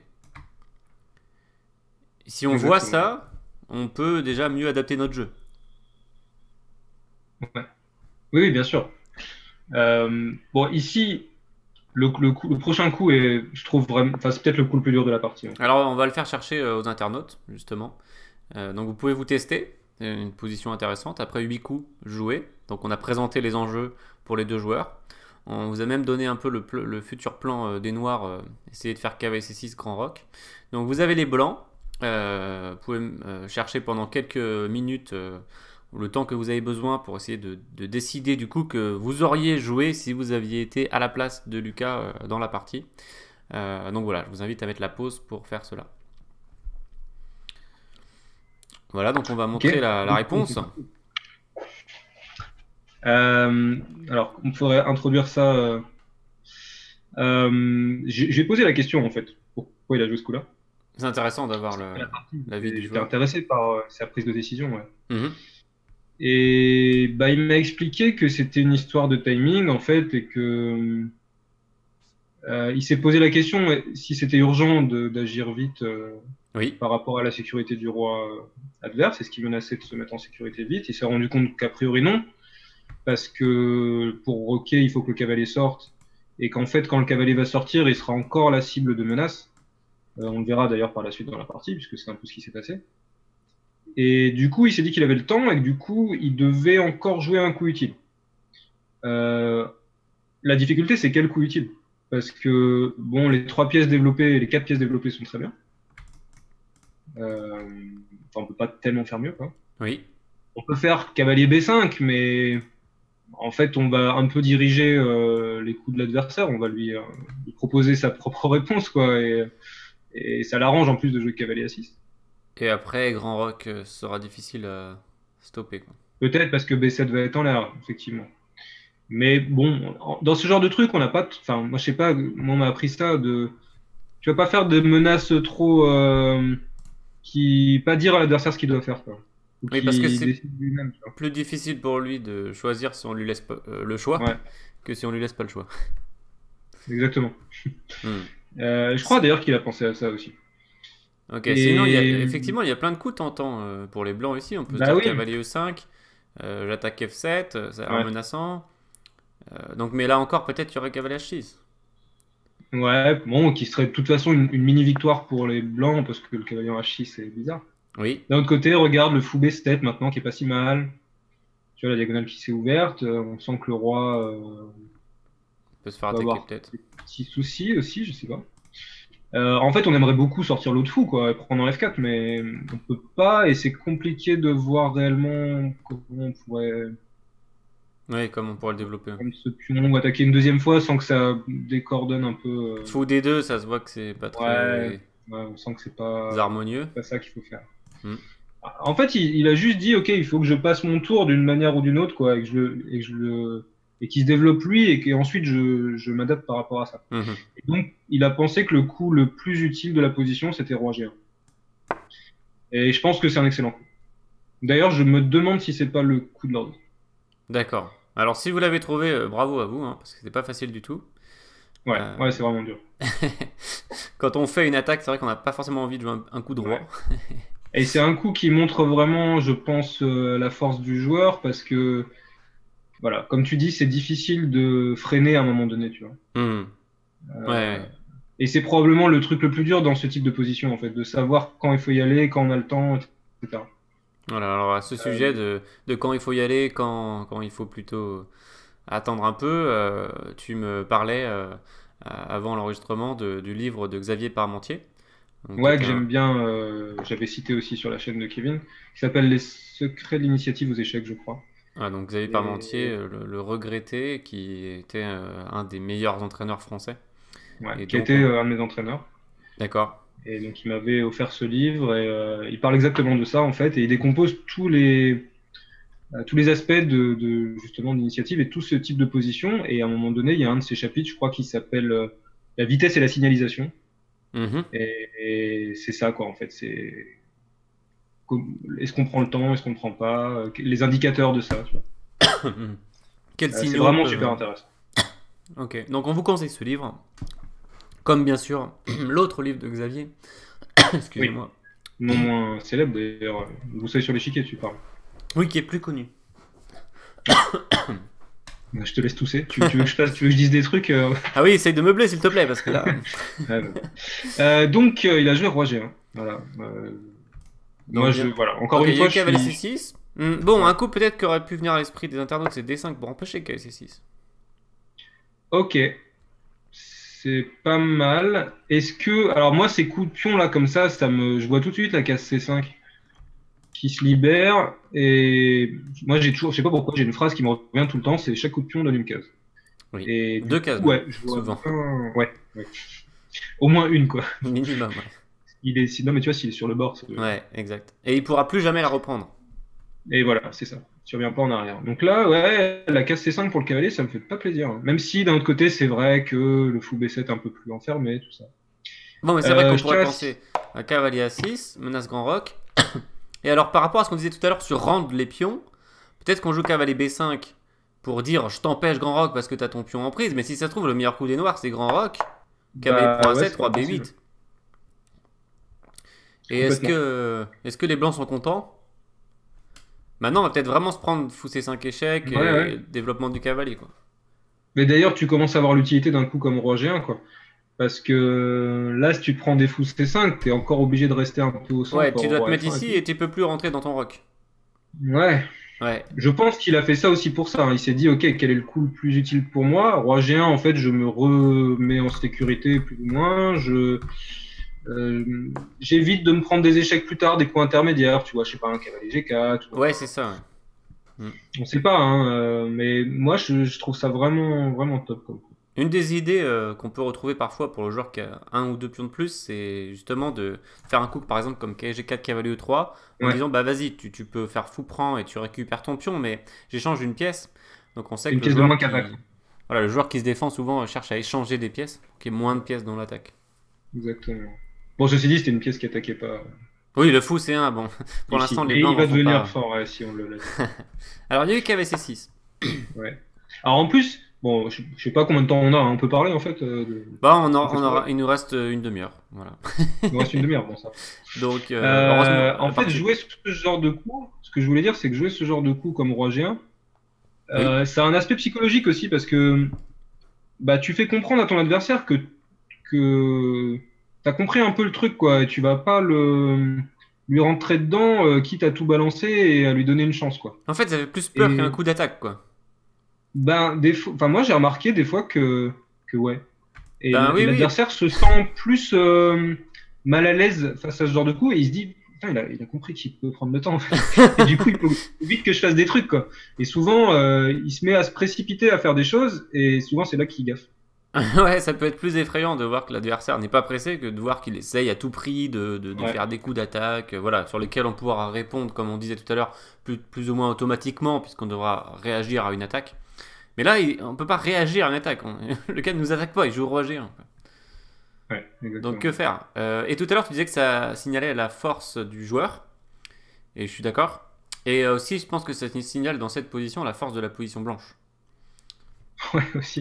Si on voit
Exactement.
ça, on peut déjà mieux adapter notre jeu.
Ouais. Oui, oui, bien sûr. Euh, bon, ici, le, le, coup- le prochain coup est, je trouve vraiment, enfin, c'est peut-être le coup le plus dur de la partie, hein.
Alors on va le faire chercher euh, aux internautes, justement. Euh, donc vous pouvez vous tester, c'est une position intéressante. Après huit coups joués, donc on a présenté les enjeux pour les deux joueurs. On vous a même donné un peu le, pl- le futur plan euh, des noirs, euh, essayer de faire cavalier C six grand roc. Donc vous avez les blancs, euh, vous pouvez euh, chercher pendant quelques minutes euh, le temps que vous avez besoin pour essayer de, de décider du coup que vous auriez joué si vous aviez été à la place de Lucas euh, dans la partie. Euh, donc voilà, je vous invite à mettre la pause pour faire cela. Voilà, donc on va montrer
Ok.
la, la réponse.
Euh, alors, on pourrait introduire ça. euh, euh, j'ai j'ai posé la question en fait. Pourquoi il a joué ce coup-là?
C'est intéressant d'avoir le-
La partie.
l'avis du
J'étais
joueur.
intéressé par euh, sa prise de décision. Ouais.
Mhm.
Et bah, il m'a expliqué que c'était une histoire de timing en fait et que euh, il s'est posé la question euh, si c'était urgent de- d'agir vite euh,
Oui,
par rapport à la sécurité du roi euh, adverse. Est-ce qu'il menaçait de se mettre en sécurité vite? Il s'est rendu compte qu'a priori non, parce que pour roquer, il faut que le cavalier sorte et qu'en fait, quand le cavalier va sortir, il sera encore la cible de menace. Euh, on le verra d'ailleurs par la suite dans la partie, puisque c'est un peu ce qui s'est passé. Et du coup, il s'est dit qu'il avait le temps et que du coup, il devait encore jouer un coup utile. Euh, la difficulté, c'est quel coup utile. Parce que, bon, les trois pièces développées, les quatre pièces développées sont très bien. Euh, enfin, on peut pas tellement faire mieux, quoi.
Oui.
On peut faire cavalier B cinq, mais en fait, on va un peu diriger euh, les coups de l'adversaire. On va lui, euh, lui proposer sa propre réponse, quoi. Et, et ça l'arrange en plus de jouer cavalier A six.
Et après, Grand Rock euh, sera difficile à stopper, quoi.
Peut-être parce que B sept va être en l'air, effectivement. Mais bon, en- dans ce genre de truc, on n'a pas. t- Enfin, moi, je sais pas, moi, on m'a appris ça de. Tu vas pas faire de menaces trop. euh, qui. Pas dire à l'adversaire ce qu'il doit faire, quoi. Ou
Oui, parce que
qui
c'est
décide lui-même, tu
plus difficile pour lui de choisir si on lui laisse pas, euh, le choix
vois. Ouais,
que si on lui laisse pas le choix.
exactement.
Hmm.
Euh, je crois d'ailleurs qu'il a pensé à ça aussi.
Ok, sinon, il y a,
Et.
effectivement, il y a plein de coups tentants euh, pour les blancs ici. On peut se
Bah
dire
oui,
cavalier E cinq, euh, j'attaque F sept, euh, ça a l'air
ouais.
menaçant. Euh, donc, mais là encore, peut-être il y aurait cavalier H six.
Ouais, bon, qui serait de toute façon une, une mini-victoire pour les blancs, parce que le cavalier en H six, c'est bizarre.
Oui,
D'un autre côté, regarde le fou B sept maintenant, qui est pas si mal. Tu vois, la diagonale qui s'est ouverte. euh, on sent que le roi euh,
on peut se faire
va
attaquer
avoir
peut-être.
des petits soucis aussi, je sais pas. Euh, en fait, on aimerait beaucoup sortir l'autre fou, quoi, et prendre en F quatre, mais on peut pas, et c'est compliqué de voir réellement comment on pourrait
Oui, comme on pourrait le développer.
prendre ce pion ou attaquer une deuxième fois sans que ça décoordonne un peu. euh,
Fou D deux, ça se voit que c'est pas
Ouais,
très
ouais, on sent que c'est pas,
harmonieux.
pas ça qu'il faut faire.
Hmm.
En fait, il, il a juste dit, ok, il faut que je passe mon tour d'une manière ou d'une autre, quoi, et que je le, et que je le, et qu'il se développe lui, et qu'ensuite je, je m'adapte par rapport à ça.
Mhm.
Et donc, il a pensé que le coup le plus utile de la position, c'était roi G un. Et je pense que c'est un excellent coup. D'ailleurs, je me demande si c'est pas le coup de l'ordre.
D'accord. Alors, si vous l'avez trouvé, euh, bravo à vous, hein, parce que c'était pas facile du tout.
Ouais,
Euh,
ouais, c'est vraiment dur.
Quand on fait une attaque, c'est vrai qu'on n'a pas forcément envie de jouer un, un coup droit.
Ouais. Et c'est un coup qui montre vraiment, je pense, euh, la force du joueur, parce que, voilà, comme tu dis, c'est difficile de freiner à un moment donné, tu vois.
Mhm.
Euh,
Ouais.
Et c'est probablement le truc le plus dur dans ce type de position, en fait, de savoir quand il faut y aller, quand on a le temps, et cetera.
Voilà, alors à ce sujet
Euh,
de, de quand il faut y aller, quand, quand il faut plutôt attendre un peu, euh, tu me parlais euh, avant l'enregistrement de- du livre de Xavier Parmentier, donc, qui
ouais,
est
que
un...
j'aime bien, euh, j'avais cité aussi sur la chaîne de Kevin, qui s'appelle Les secrets de l'initiative aux échecs, je crois.
Ah, donc Xavier Parmentier,
Et
euh, le, le regretté, qui était euh, un des meilleurs entraîneurs français.
ouais,
Et
qui a
donc,
été
on...
euh, un de mes entraîneurs.
D'accord.
Et donc, il m'avait offert ce livre et euh, il parle exactement de ça, en fait, et il décompose tous les, euh, tous les aspects de, de justement d'initiative et tout ce type de position. Et à un moment donné, il y a un de ces chapitres, je crois, qui s'appelle euh, La vitesse et la signalisation.
Mhm.
Et, et c'est ça, quoi, en fait. C'est com- est-ce qu'on prend le temps, est-ce qu'on ne prend pas, euh, les indicateurs de ça. Tu vois.
Quels
Euh, c'est
signaux
vraiment super
peuvent...
intéressant.
Ok, donc on vous conseille ce livre, comme bien sûr l'autre livre de Xavier,
Oui,
excusez-moi,
non moins célèbre d'ailleurs. Vous savez sur l'échiquier, tu parles.
oui, qui est plus connu.
Je te laisse tousser. Tu, tu veux que je fasse, tu veux que je dise des trucs euh,
Ah oui, essaye de meubler s'il te plaît, parce que là...
ouais, ouais. Euh, Donc, euh, il a joué roi G un. Voilà. Euh,
Donc
moi, je,
bien.
voilà. Encore
Ok,
une
il y a
fois,
eu
je
cavalier C
suis.
six. Hmm, bon,
Ouais.
un coup peut-être qui aurait pu venir à l'esprit des internautes, c'est D cinq pour empêcher cavalier C six.
Ok, c'est pas mal. Est-ce que, alors moi, ces coups de pion là, comme ça, ça me, je vois tout de suite la case C cinq qui se libère. Et moi, j'ai toujours, je sais pas pourquoi, j'ai une phrase qui me revient tout le temps, c'est chaque coup de pion donne une case.
Oui,
Et du
deux
coup,
cases même,
ouais, je vois
souvent,
bien. Ouais, ouais. Au moins une, quoi.
minimum, ouais.
Il est, si- non, mais tu vois, s'il est sur le bord. c'est-
Ouais, exact. Et il pourra plus jamais la reprendre.
Et voilà, c'est ça. Tu reviens pas en arrière. Donc là, ouais, la case C cinq pour le cavalier, ça me fait pas plaisir, hein. Même si d'un autre côté, c'est vrai que le fou B sept est un peu plus enfermé, tout ça.
Bon, mais c'est vrai
Euh,
qu'on
je
pourrait
tiens à...
penser à cavalier A six, menace grand roc. Et alors, par rapport à ce qu'on disait tout à l'heure sur rendre les pions, peut-être qu'on joue cavalier B cinq pour dire je t'empêche grand roc parce que t'as ton pion en prise, mais si ça se trouve, le meilleur coup des noirs c'est grand roc, cavalier prend
Bah ouais,
A sept,
c'est pas
roi
impossible.
B huit. Et est-ce
Complètement.
que, est-ce que les blancs sont contents? Maintenant, on va peut-être vraiment se prendre fou C cinq échecs
Ouais, ouais.
et développement du cavalier, quoi.
Mais d'ailleurs, tu commences à voir l'utilité d'un coup comme roi G un, quoi. Parce que là, si tu te prends des fous C cinq, t'es encore obligé de rester un peu au
Ouais,
centre
tu
au
dois te
roi
mettre
F un et
ici
tout.
et tu peux plus rentrer dans ton roc.
Ouais.
Ouais.
Je pense qu'il a fait ça aussi pour ça, hein. Il s'est dit, ok, quel est le coup le plus utile pour moi? Roi G un, en fait, je me remets en sécurité plus ou moins. Je euh, j'évite de me prendre des échecs plus tard, des coups intermédiaires, tu vois, je sais pas, un cavalier G quatre. Ou
Ouais, c'est ça. Ouais. Mm.
on sait pas, hein, euh, mais moi, je, je trouve ça vraiment, vraiment top, quoi.
Une des idées euh, qu'on peut retrouver parfois pour le joueur qui a un ou deux pions de plus, c'est justement de faire un coup, par exemple, comme G quatre cavalier E trois, en
Ouais,
disant bah vas-y, tu, tu peux faire fou prend et tu récupères ton pion, mais j'échange une pièce. Donc on sait
une
que le
pièce de moins
joueur
qu'attaque.
qui, voilà, le joueur qui se défend souvent euh, cherche à échanger des pièces pour qu'il y ait moins de pièces dans l'attaque.
Exactement. Bon, ceci dit, c'était une pièce qui attaquait pas
Oui, le fou c'est un, bon, pour
ici.
l'instant les
Mais
blancs
il
n'en
va
font
devenir
pas.
fort, ouais, si on le laisse.
Alors il y a eu K V C six.
Ouais. Alors en plus, bon, je, je sais pas combien de temps on a, hein, on peut parler en fait. euh, de...
Bah on,
on
aura-
fait
on
ça.
aura, il nous reste une demi-heure, voilà.
Il nous reste une demi-heure, bon ça.
Donc euh, heureusement,
Euh, en
la
fait,
partie.
jouer ce genre de coup, ce que je voulais dire, c'est que jouer ce genre de coup comme roi G un,
Oui.
euh, ça a un aspect psychologique aussi parce que bah tu fais comprendre à ton adversaire que que t'as compris un peu le truc quoi, et tu vas pas le lui rentrer dedans, euh, quitte à tout balancer et à lui donner une chance quoi.
En fait, ça fait plus peur qu'un
Et
coup d'attaque, quoi.
ben des fois, enfin moi j'ai remarqué des fois que que ouais. Et
Ben
l-
oui, oui.
l'adversaire se sent plus euh, mal à l'aise face à ce genre de coup et il se dit, putain, il a, il a compris qu'il peut prendre le temps en fait. Et du coup, il faut vite que je fasse des trucs quoi. Et souvent, euh, il se met à se précipiter à faire des choses et souvent c'est là qu'il gaffe.
Ouais, ça peut être plus effrayant de voir que l'adversaire n'est pas pressé que de voir qu'il essaye à tout prix de, de- de
Ouais,
faire des coups d'attaque, euh, voilà, sur lesquels on pourra répondre, comme on disait tout à l'heure, plus, plus ou moins automatiquement, puisqu'on devra réagir à une attaque. Mais là, il- on ne peut pas réagir à une attaque. On- le gars ne nous attaque pas, il joue au roi G un.
ouais,
Donc
exactement.
que faire? Euh, Et tout à l'heure, tu disais que ça signalait la force du joueur, et je suis d'accord. Et euh, aussi, je pense que ça signale dans cette position la force de la position blanche.
Ouais, aussi.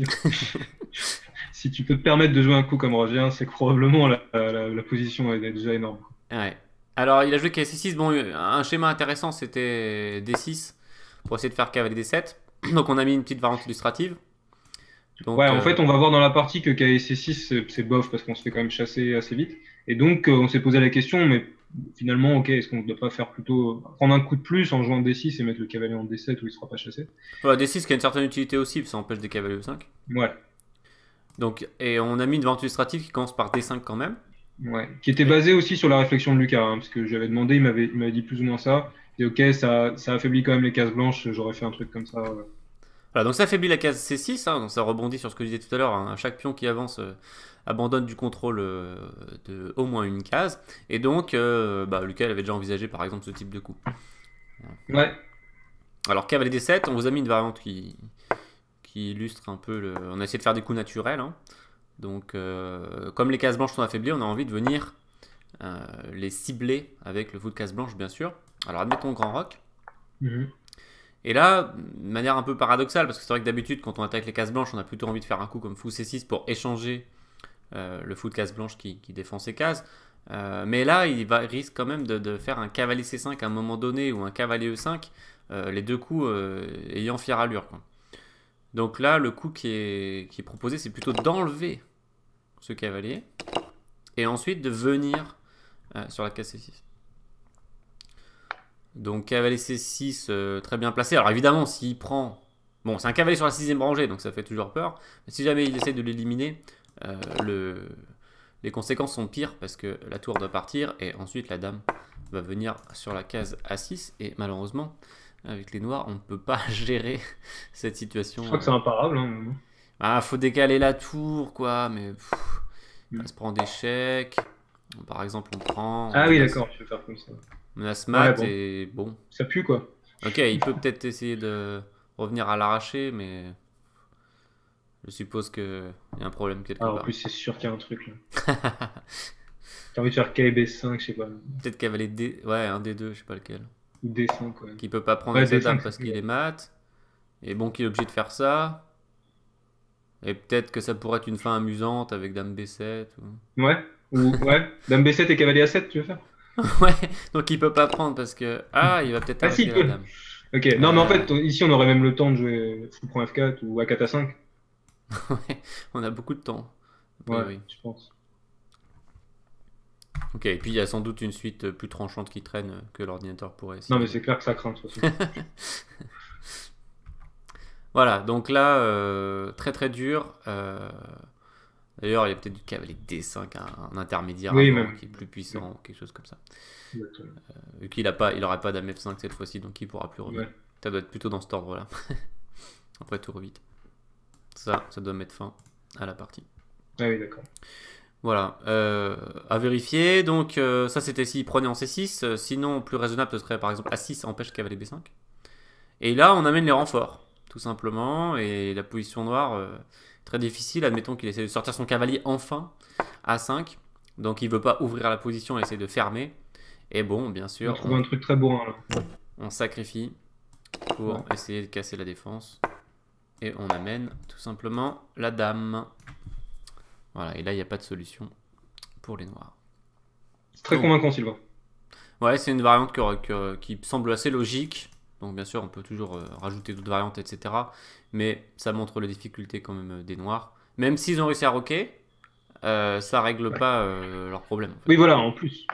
Si tu peux te permettre de jouer un coup comme roi G un, c'est que probablement la, la, la position est déjà énorme.
Ouais. Alors, il a joué K C six. Bon, un schéma intéressant, c'était D six pour essayer de faire cavalier D sept. Donc, on a mis une petite variante illustrative.
Ouais,
Donc,
en
euh,
fait, on va voir dans la partie que K S C six, c'est c'est bof parce qu'on se fait quand même chasser assez vite. Et donc, euh, on s'est posé la question, mais finalement, ok, est-ce qu'on ne doit pas faire plutôt prendre un coup de plus en jouant D six et mettre le cavalier en D sept où il ne sera pas chassé?
voilà, D six qui a une certaine utilité aussi, parce que ça empêche des cavaliers E cinq.
Ouais,
Donc, et on a mis une variante illustrative qui commence par D cinq quand même.
ouais. Qui était
Et-
basé aussi sur la réflexion de Lucas, hein, parce que j'avais demandé, il m'avait il m'avait dit plus ou moins ça. Et ok, ça, ça affaiblit quand même les cases blanches, j'aurais fait un truc comme ça. Ouais.
Voilà, donc ça affaiblit la case C six, hein, donc ça rebondit sur ce que je disais tout à l'heure, hein. Chaque pion qui avance euh, abandonne du contrôle euh, de au moins une case. Et donc, euh, bah, Lucas avait déjà envisagé par exemple ce type de coup.
Ouais,
Alors, cavalier D sept, on vous a mis une variante qui, qui illustre un peu le. On a essayé de faire des coups naturels, hein. Donc, euh, comme les cases blanches sont affaiblies, on a envie de venir euh, les cibler avec le fou de case blanche, bien sûr. Alors, admettons grand roc.
mhm.
Et là, de manière un peu paradoxale, parce que c'est vrai que d'habitude, quand on attaque les cases blanches, on a plutôt envie de faire un coup comme fou C six pour échanger euh, le fou de case blanche qui, qui défend ses cases. Euh, mais là, il, va, il risque quand même de, de faire un cavalier C cinq à un moment donné ou un cavalier E cinq, euh, les deux coups euh, ayant fière allure, quoi. Donc là, le coup qui est, qui est proposé, c'est plutôt d'enlever ce cavalier et ensuite de venir euh, sur la case C six. Donc cavalier C six, euh, très bien placé. Alors évidemment, s'il prend... Bon, c'est un cavalier sur la sixième rangée, donc ça fait toujours peur. Mais si jamais il essaie de l'éliminer, euh, le... les conséquences sont pires parce que la tour doit partir et ensuite la dame va venir sur la case A six. Et malheureusement, avec les noirs, on ne peut pas gérer cette situation.
Je crois que c'est imparable, hein, mais bon.
Ah, faut décaler la tour, quoi, mais pff,
Mm.
ça se prend des chèques. Par exemple, on prend...
Ah
on
oui,
menace-
d'accord, tu veux faire comme ça.
On menace
Ouais,
mat
bon,
et bon.
ça pue quoi.
Ok, il peut peut-être essayer de revenir à l'arraché, mais je suppose qu'il y a un problème quelque
Ah, en
part.
plus, c'est sûr qu'il y a un truc là. T'as envie de faire K B cinq, je sais pas, ou
Peut-être cavalier D... Ouais, un D deux, je sais pas lequel.
D cinq, quoi.
Qui peut pas prendre
Ouais,
sa dame
D cinq,
parce
c'est
qu'il
mieux.
est mat. Et bon, qu'il est obligé de faire ça. Et peut-être que ça pourrait être une fin amusante avec dame B sept. Ou...
Ouais, ou ouais, dame B sept et cavalier A sept, tu veux faire?
Ouais, donc il peut pas prendre parce que... Ah, il va peut-être
Ah si,
arrêter
il
la
peut.
dame.
Ok, non, mais en
Euh,
fait, ici, on aurait même le temps de jouer fou prend F quatre ou A quatre A cinq.
Ouais, on a beaucoup de temps, a
Ouais,
priori.
je pense.
Ok, et puis il y a sans doute une suite plus tranchante qui traîne que l'ordinateur pourrait essayer.
Non, mais c'est clair que ça craint, de toute façon.
Voilà, donc là, euh, très très dur. Euh, D'ailleurs, il y a peut-être du cavalier D cinq, un, un intermédiaire
Oui,
avant,
même.
qui est plus puissant, ou quelque chose comme ça.
Exactement.
Vu qu'il n'aura pas dame F cinq cette fois-ci, donc il pourra plus revenir.
Ouais.
Ça doit être plutôt dans cet ordre-là. Après tour huit. Ça, ça doit mettre fin à la partie.
Ah oui, d'accord.
Voilà, euh, à vérifier. Donc euh, ça c'était s'il prenait en C six. Euh, sinon, plus raisonnable, ce serait par exemple A six empêche cavalier B cinq. Et là, on amène les renforts, tout simplement. Et la position noire, euh, très difficile. Admettons qu'il essaie de sortir son cavalier enfin A cinq. Donc il veut pas ouvrir la position, il essaie de fermer. Et bon, bien
On
sûr,
trouve
on,
un truc très bourrin, là.
on sacrifie pour
Ouais.
essayer de casser la défense. Et on amène tout simplement la dame. Voilà, et là, il n'y a pas de solution pour les noirs.
C'est très
Donc,
convaincant, Sylvain.
ouais, c'est une variante que- que- qui semble assez logique. Donc, bien sûr, on peut toujours euh, rajouter d'autres variantes, et cetera. Mais ça montre les difficultés quand même euh, des noirs. Même s'ils ont réussi à roquer, euh, ça règle
Ouais.
pas euh, leurs problèmes. En fait.
Oui, voilà, en plus.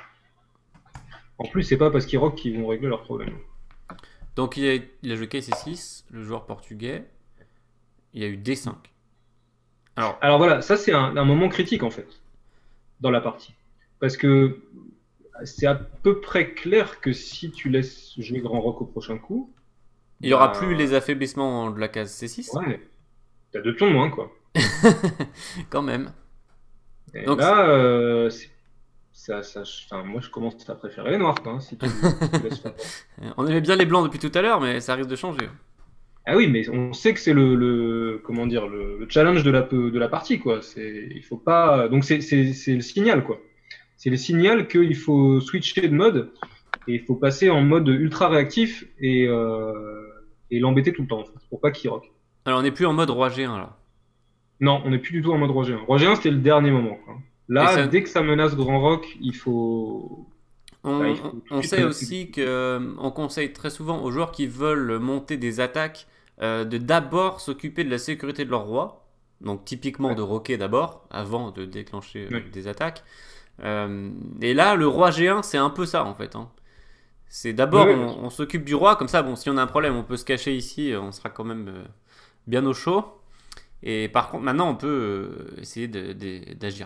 En plus, c'est pas parce qu'ils rock qu'ils vont régler leurs problèmes.
Donc, il a, il a joué C six, le joueur portugais. Il y a eu D cinq. Alors,
Alors voilà, ça c'est un, un moment critique en fait, dans la partie. Parce que c'est à peu près clair que si tu laisses jouer Grand Rock au prochain coup,
il n'y aura
bah,
plus les affaiblissements de la case C six.
ouais, t'as deux pions de moins quoi.
Quand même.
Et
Donc,
là, euh, c'est- ça, ça, enfin, moi je commence à préférer les noirs quoi, hein, si tu, si tu laisses faire.
on aimait bien les blancs depuis tout à l'heure, mais ça risque de changer.
Ah oui, mais on sait que c'est le, le- comment dire le, le challenge de la, pe- de la partie quoi. C'est, il faut pas, donc c'est c'est- c'est le signal quoi. C'est le signal qu'il faut switcher de mode et il faut passer en mode ultra réactif et, euh, et l'embêter tout le temps en fait, pour pas qu'il rock.
Alors, on n'est plus en mode roi G un là.
Non, on n'est plus du tout en mode roi G un. roi G un c'était le dernier moment quoi.
Et
Là,
ça-
dès que ça menace grand rock, il faut.
On,
Bah, il faut
on-
tout de
on
suite
sait
mettre-
aussi qu'on conseille très souvent aux joueurs qui veulent monter des attaques euh, de d'abord s'occuper de la sécurité de leur roi. Donc typiquement
Ouais.
de roquer d'abord, avant de déclencher euh,
Ouais.
des attaques. Euh, et là, le roi G un, c'est un peu ça en fait. Hein. C'est d'abord,
Ouais,
on, on s'occupe du roi, comme ça, bon, si on a un problème, on peut se cacher ici, euh, on sera quand même euh, bien au chaud. Et par contre, maintenant, on peut euh, essayer de- de- d'agir.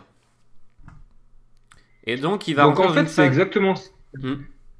Et donc, il va
Donc
rentrer
en
dans
fait,
une
c'est
phase-
exactement.
Hmm.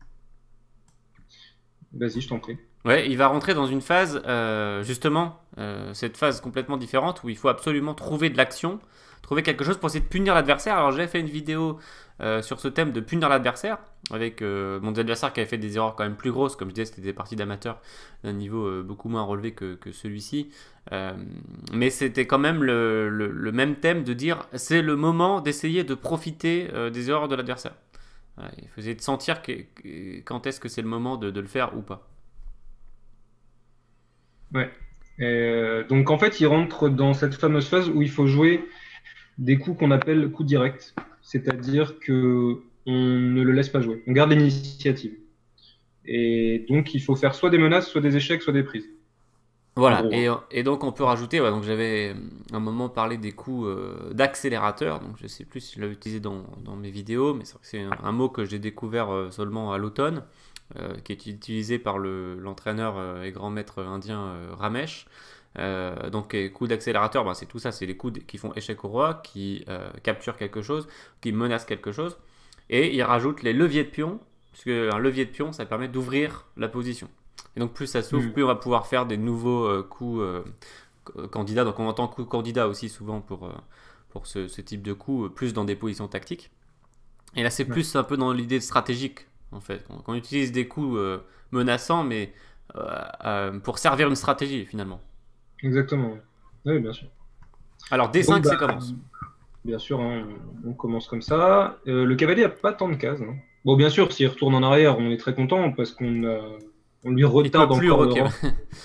Vas-y, je t'en prie.
Ouais, il va rentrer dans une phase, euh, justement, euh, cette phase complètement différente où il faut absolument trouver de l'action, trouver quelque chose pour essayer de punir l'adversaire. Alors j'avais fait une vidéo euh, sur ce thème de punir l'adversaire, avec euh, mon adversaire qui avait fait des erreurs quand même plus grosses, comme je disais, c'était des parties d'amateurs d'un niveau euh, beaucoup moins relevé que, que celui-ci. Euh, mais c'était quand même le, le- le même thème de dire, c'est le moment d'essayer de profiter euh, des erreurs de l'adversaire. Voilà, il faut essayer de sentir que- que- quand est-ce que c'est le moment de- de le faire ou pas.
Ouais. Euh, donc en fait, il rentre dans cette fameuse phase où il faut jouer des coups qu'on appelle coups directs, c'est-à-dire que on ne le laisse pas jouer, on garde l'initiative. Et donc il faut faire soit des menaces, soit des échecs, soit des prises.
Voilà,
En gros,
et, et donc on peut rajouter, ouais, donc j'avais euh, un moment parlé des coups euh, d'accélérateur, donc je sais plus si je l'avais utilisé dans, dans mes vidéos, mais c'est vrai que c'est un, un mot que j'ai découvert euh, seulement à l'automne, euh, qui est utilisé par le- l'entraîneur euh, et grand maître indien euh, Ramesh. Euh, donc les coups d'accélérateur, ben, c'est tout ça, c'est les coups qui font échec au roi, qui euh, capturent quelque chose, qui menacent quelque chose, et il rajoute les leviers de pion, puisque un levier de pion, ça permet d'ouvrir la position. Et donc plus ça s'ouvre,
Mm.
plus on va pouvoir faire des nouveaux euh, coups euh, c- candidats. Donc on entend coup candidat aussi souvent pour, euh, pour ce, ce type de coup, euh, plus dans des positions tactiques. Et là c'est
Ouais.
plus un peu dans l'idée stratégique en fait. On, on utilise des coups euh, menaçants mais euh, euh, pour servir une stratégie finalement.
Exactement. Oui, bien sûr.
Alors D cinq
Donc,
c'est
bah,
commence.
Bien sûr, hein, on on commence comme ça. Euh, le cavalier a pas tant de cases, hein. Bon, bien sûr, s'il retourne en arrière, on est très content parce qu'on a- on lui
Il peut
retarde
plus
encore le
roquer.
rang.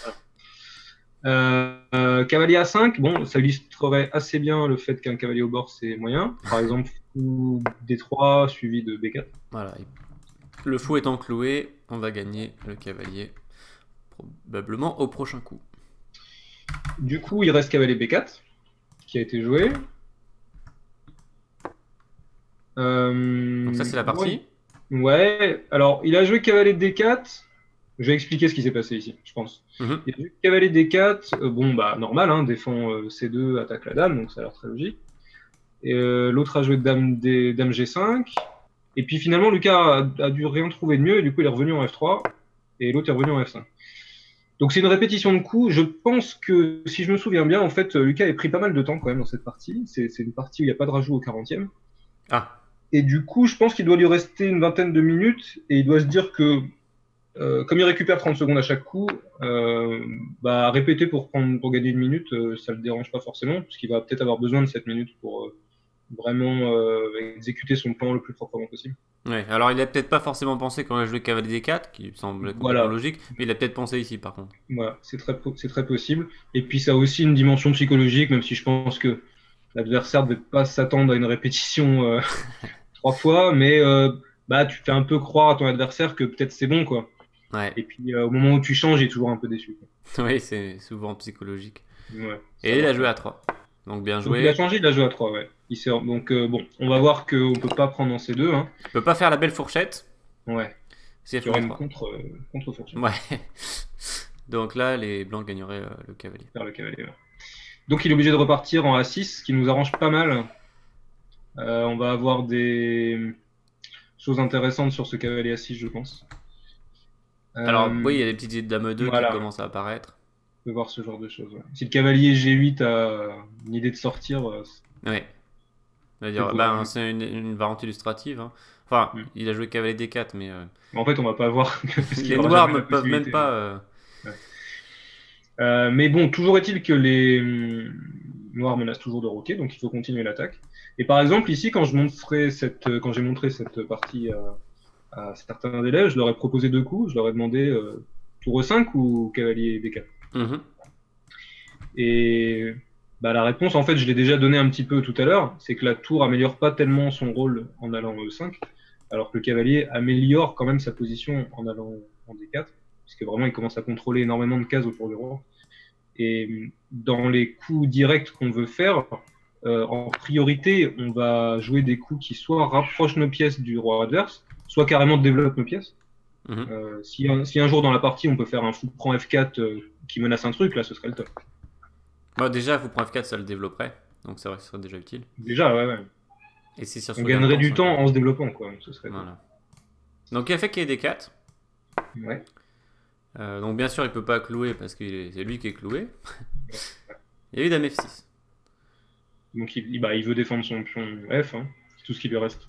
Euh, euh, cavalier A cinq, bon, ça illustrerait assez bien le fait qu'un cavalier au bord, c'est moyen. Par exemple, fou D trois suivi de B quatre.
Voilà. Le fou étant cloué, on va gagner le cavalier probablement au prochain coup.
Du coup, il reste cavalier B quatre qui a été joué. Euh,
Donc ça, c'est la partie.
Ouais. Ouais. Alors, il a joué cavalier D quatre. Je vais expliquer ce qui s'est passé ici, je pense.
Mhm.
Il a joué cavalier D quatre. euh, bon, bah, normal, hein, défend euh, C deux, attaque la dame, donc ça a l'air très logique. Et, euh, l'autre a joué dame, D, dame G cinq. Et puis finalement, Lucas a, a dû rien trouver de mieux, et du coup, il est revenu en F trois. Et l'autre est revenu en F cinq. Donc c'est une répétition de coups. Je pense que, si je me souviens bien, en fait, Lucas a pris pas mal de temps quand même dans cette partie. C'est c'est une partie où il n'y a pas de rajout au quarantième.
Ah,
Et du coup, je pense qu'il doit lui rester une vingtaine de minutes et il doit se dire que, euh, comme il récupère trente secondes à chaque coup, euh, bah, répéter pour, prendre, pour gagner une minute, euh, ça le dérange pas forcément, puisqu'il va peut-être avoir besoin de cette minute pour euh, vraiment euh, exécuter son plan le plus proprement possible.
ouais. Alors, il a peut-être pas forcément pensé quand il a joué cavalier D quatre, qui semble complètement
Voilà,
logique, mais il a peut-être pensé ici, par contre.
voilà, c'est très, c'est très possible. Et puis ça a aussi une dimension psychologique, même si je pense que l'adversaire ne devait pas s'attendre à une répétition euh, trois fois, mais euh, bah, tu fais un peu croire à ton adversaire que peut-être c'est bon, quoi.
Ouais.
Et puis euh, au moment où tu changes, il est toujours un peu déçu, quoi.
Oui, c'est souvent psychologique.
Ouais, ça
Et il a
marche.
joué à trois. Donc, bien
Donc il a
joué.
changé, il a joué à trois, ouais. Il s'est... Donc euh, bon, on va voir qu'on peut pas prendre en C deux, hein.
Il peut pas faire la belle fourchette.
Ouais,
C'est
il y aurait une
F trois.
contre, euh, contre-fourchette
Ouais. Donc là, les blancs gagneraient euh, le cavalier.
vers le cavalier. Ouais. Donc il est obligé de repartir en A six, ce qui nous arrange pas mal. Euh, on va avoir des choses intéressantes sur ce cavalier A six, je pense.
Alors,
Euh,
oui, il y a des petites idées de dame deux
voilà,
qui commencent à apparaître.
on peut voir ce genre de choses. Ouais. Si le cavalier G huit a une idée de sortir, euh,
Ouais. C'est-à-dire,
c'est
ben,
jouable.
c'est une, une variante illustrative, hein. Enfin,
Mm.
il a joué cavalier D quatre, mais euh,
En fait, on va pas voir parce qu'il
les
aura
noirs
jamais
ne
la
peuvent même
possibilité.
pas. euh,
Ouais. Euh, mais bon, toujours est-il que les hum, noirs menacent toujours de roquer, donc il faut continuer l'attaque. Et par exemple, ici, quand je montrerai cette, euh, quand j'ai montré cette partie à, à certains élèves, je leur ai proposé deux coups. Je leur ai demandé euh, tour E cinq ou cavalier D quatre.
mhm.
Et bah, la réponse, en fait, je l'ai déjà donnée un petit peu tout à l'heure, c'est que la tour améliore pas tellement son rôle en allant en E cinq, alors que le cavalier améliore quand même sa position en allant en D quatre, puisque vraiment il commence à contrôler énormément de cases autour du roi. Et dans les coups directs qu'on veut faire, euh, en priorité, on va jouer des coups qui soit rapprochent nos pièces du roi adverse, soit carrément développent nos pièces.
Mhm.
Euh, si, un, si un jour dans la partie on peut faire un fou prend F quatre euh, qui menace un truc, là ce serait le top.
Bon, déjà, vous prend F quatre, ça le développerait. Donc, c'est vrai que ce serait déjà utile.
Déjà, ouais, ouais.
Et c'est sur
On gagnerait du temps en se développant, quoi. Ce serait
Voilà. Donc, il a fait qu'il y ait D quatre.
cool. Ouais.
Euh, donc, bien sûr, il peut pas clouer parce que c'est lui qui est cloué. Il y a eu dame F six.
Donc il, il- bah, il veut défendre son pion F, hein. C'est tout ce qui lui reste.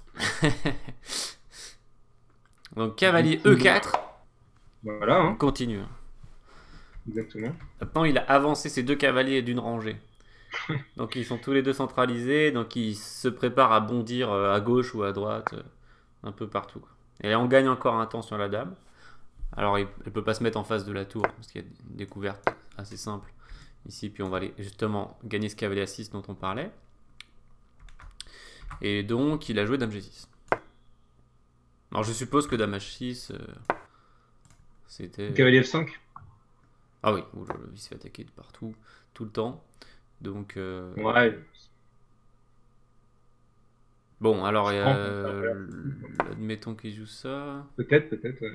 Donc, cavalier
Du coup,
E quatre.
Voilà,
On
hein,
continue.
exactement.
Maintenant, il a avancé ses deux cavaliers d'une rangée. Donc, ils sont tous les deux centralisés. Donc, ils se préparent à bondir euh, à gauche ou à droite, euh, un peu partout, quoi. Et on gagne encore un temps sur la dame. Alors, il ne peut pas se mettre en face de la tour parce qu'il y a une découverte assez simple ici. Puis, on va aller justement gagner ce cavalier à six dont on parlait. Et donc, il a joué dame G six. Alors, je suppose que dame H six, euh, c'était.
Cavalier F cinq.
Ah oui, oula, il se fait attaquer de partout, tout le temps. Donc, euh,
Ouais.
bon, alors,
Je
euh, admettons qu'il joue ça.
Peut-être, peut-être. Ouais.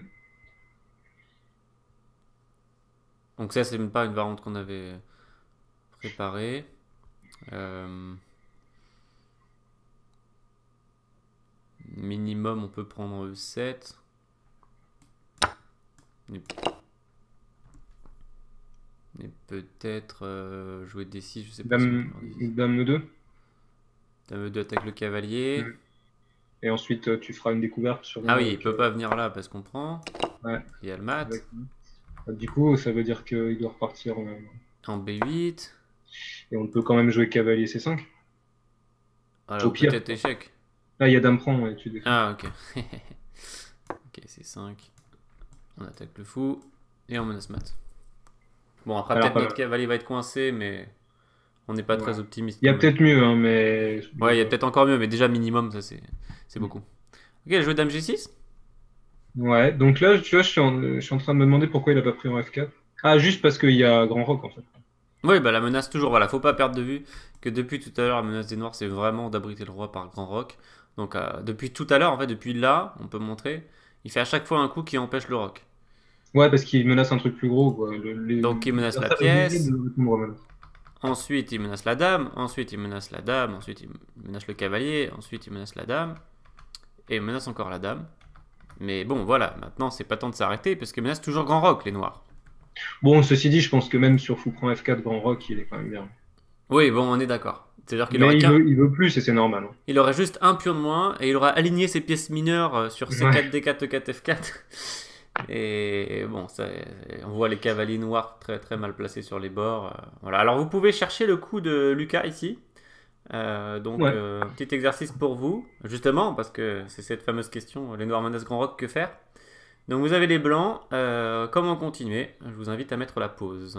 Donc, ça, c'est même pas une variante qu'on avait préparée. Euh, minimum, on peut prendre E sept. Et, et peut-être euh, jouer D six, je sais pas si on
Dame,
peut faire D six.
dame deux.
Dame E deux attaque le cavalier.
Mm. Et ensuite, euh, tu feras une découverte sur.
Ah oui, il peut pas venir là parce qu'on prend.
Ouais.
Il y a le mat.
Exactement. Du coup, ça veut dire qu'il doit repartir en...
En B huit.
Et on peut quand même jouer cavalier C cinq.
Alors
Au pire.
peut-être échec.
Là, il y a dame prend, ouais, tu défends.
Ah ok. Ok, C cinq. On attaque le fou. Et on menace mat. Bon, après,
Alors,
peut-être
pas
notre
mal.
cavalier va être coincé, mais on n'est pas
Ouais.
très optimiste.
Il y a
quand même.
peut-être mieux, hein, mais.
Ouais, il y a peut-être encore mieux, mais déjà minimum, ça c'est c'est
Mm.
beaucoup. Ok, elle joue dame G six.
Ouais, donc là, tu vois, je suis en, je suis en train de me demander pourquoi il a pas pris en F quatre. Ah, juste parce qu'il y a grand roc, en fait.
Oui, bah la menace toujours, voilà, faut pas perdre de vue que depuis tout à l'heure, la menace des noirs, c'est vraiment d'abriter le roi par grand roc. Donc euh, depuis tout à l'heure, en fait, depuis là, on peut montrer, il fait à chaque fois un coup qui empêche le roc.
Ouais, parce qu'il menace un truc plus gros, quoi. Le- les-
Donc il menace la
L'adversaire est obligé
pièce,
de répondre aux menaces.
ensuite il menace la dame, ensuite il menace la dame, ensuite il menace le cavalier, ensuite il menace la dame, et il menace encore la dame. Mais bon, voilà, maintenant c'est pas temps de s'arrêter, parce qu'il menace toujours grand roc, les noirs.
Bon, ceci dit, je pense que même sur fou prend F quatre, Grand Rock, il est quand même bien.
Oui, bon, on est d'accord. C'est-à-dire qu'il aurait
Mais il
qu'un...
veut, il veut plus et c'est normal, hein.
Il aurait juste un pion de moins, et il aurait aligné ses pièces mineures euh, sur C quatre,
Ouais.
D quatre, E quatre, F quatre. Et bon, ça, on voit les cavaliers noirs très très mal placés sur les bords. euh, voilà. Alors vous pouvez chercher le coup de Lucas ici. Euh, donc,
Ouais.
euh, petit exercice pour vous, justement, parce que c'est cette fameuse question, les noirs menacent grand roc, que faire? Donc vous avez les blancs, euh, comment continuer? Je vous invite à mettre la pause.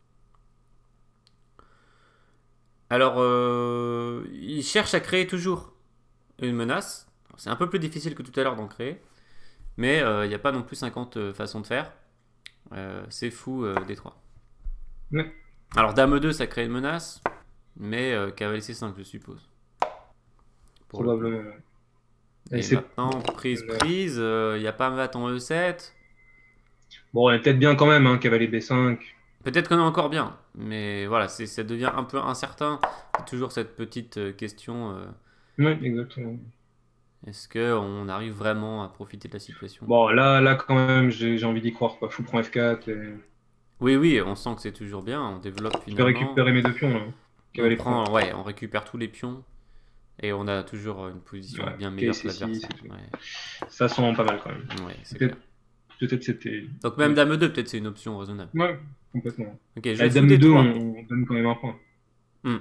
Alors, euh, il cherche à créer toujours une menace. C'est un peu plus difficile que tout à l'heure d'en créer, mais euh, il n'y a pas non plus cinquante euh, façons de faire. Euh, c'est fou euh, des trois.
Ouais.
Alors, dame deux, ça crée une menace, mais euh, cavalier C cinq, je suppose. Pour le coup.
Probablement. ouais. Et
Et
c'est-
maintenant, prise,
euh,
prise, il n'y a pas mat en E sept.
Bon, on est peut-être bien quand même, hein, cavalier B cinq.
Peut-être qu'on est encore bien, mais voilà, c'est- ça devient un peu incertain. C'est toujours cette petite euh, question, euh,
Ouais, exactement.
est-ce qu'on arrive vraiment à profiter de la situation?
Bon, là, là quand même, j'ai j'ai envie d'y croire, quoi. Fou prend F quatre et
Oui, oui, on sent que c'est toujours bien, on développe
je peux
finalement.
récupérer mes deux pions, là.
On
Cavalier
prend,
prend.
ouais, on récupère tous les pions et on a toujours une position
Ouais,
bien
ok,
meilleure que
c'est si,
l'adversaire.
c'est tout.
Ouais,
Ça sent pas mal quand même.
ouais, c'est
Peut-être
clair.
peut-être c'était.
Donc même dame deux, peut-être c'est une option raisonnable.
Ouais, complètement.
Ok, je
À
vais fou
dame
D
deux,
trois.
on, on donne quand même un point.
Hmm.